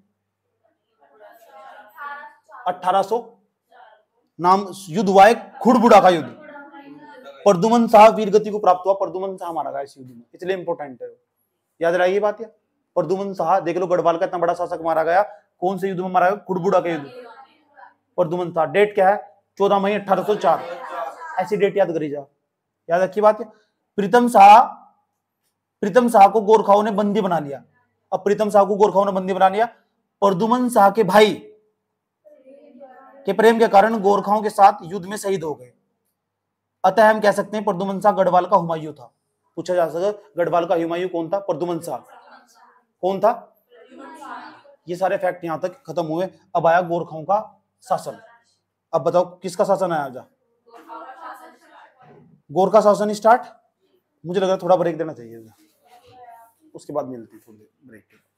1800, नाम युद्ध हुआ है खुड़बुड़ा का युद्ध। प्रद्युमन शाह वीरगति को प्राप्त हुआ, प्रद्युमन शाह मारा गया इस युद्ध में, इसलिए इंपॉर्टेंट है, याद रखिए बात। या प्रद्युमन शाह देख लो, गढ़वाल का इतना बड़ा शासक मारा गया, कौन से युद्ध में मारा गया? खुड़बुड़ा के युद्ध। प्रद्युमन शाह। डेट क्या है? 14 मई 1804। ऐसी डेट याद करी जा, याद रखी बात है। प्रीतम शाह को गोरखाओं ने बंदी बना लिया। अब प्रीतम शाह को गोरखाओं ने बंदी बना लिया। प्रद्युमन शाह के भाई के प्रेम के कारण गोरखाओं के साथ युद्ध में शहीद हो गए। अतः हम कह सकते हैं प्रद्युमन शाह गढ़वाल का हुमायूं था। पूछा जा सकता गढ़वाल का हुमायूं कौन था? प्रद्युमन शाह। कौन था? ये सारे फैक्ट यहां तक खत्म हुए। अब आया गोरखाओं का शासन। अब बताओ किसका शासन आया? जा गोरखा शासन स्टार्ट। मुझे लग रहा है थोड़ा ब्रेक देना चाहिए, उसके बाद मिलती थोड़ी ब्रेक।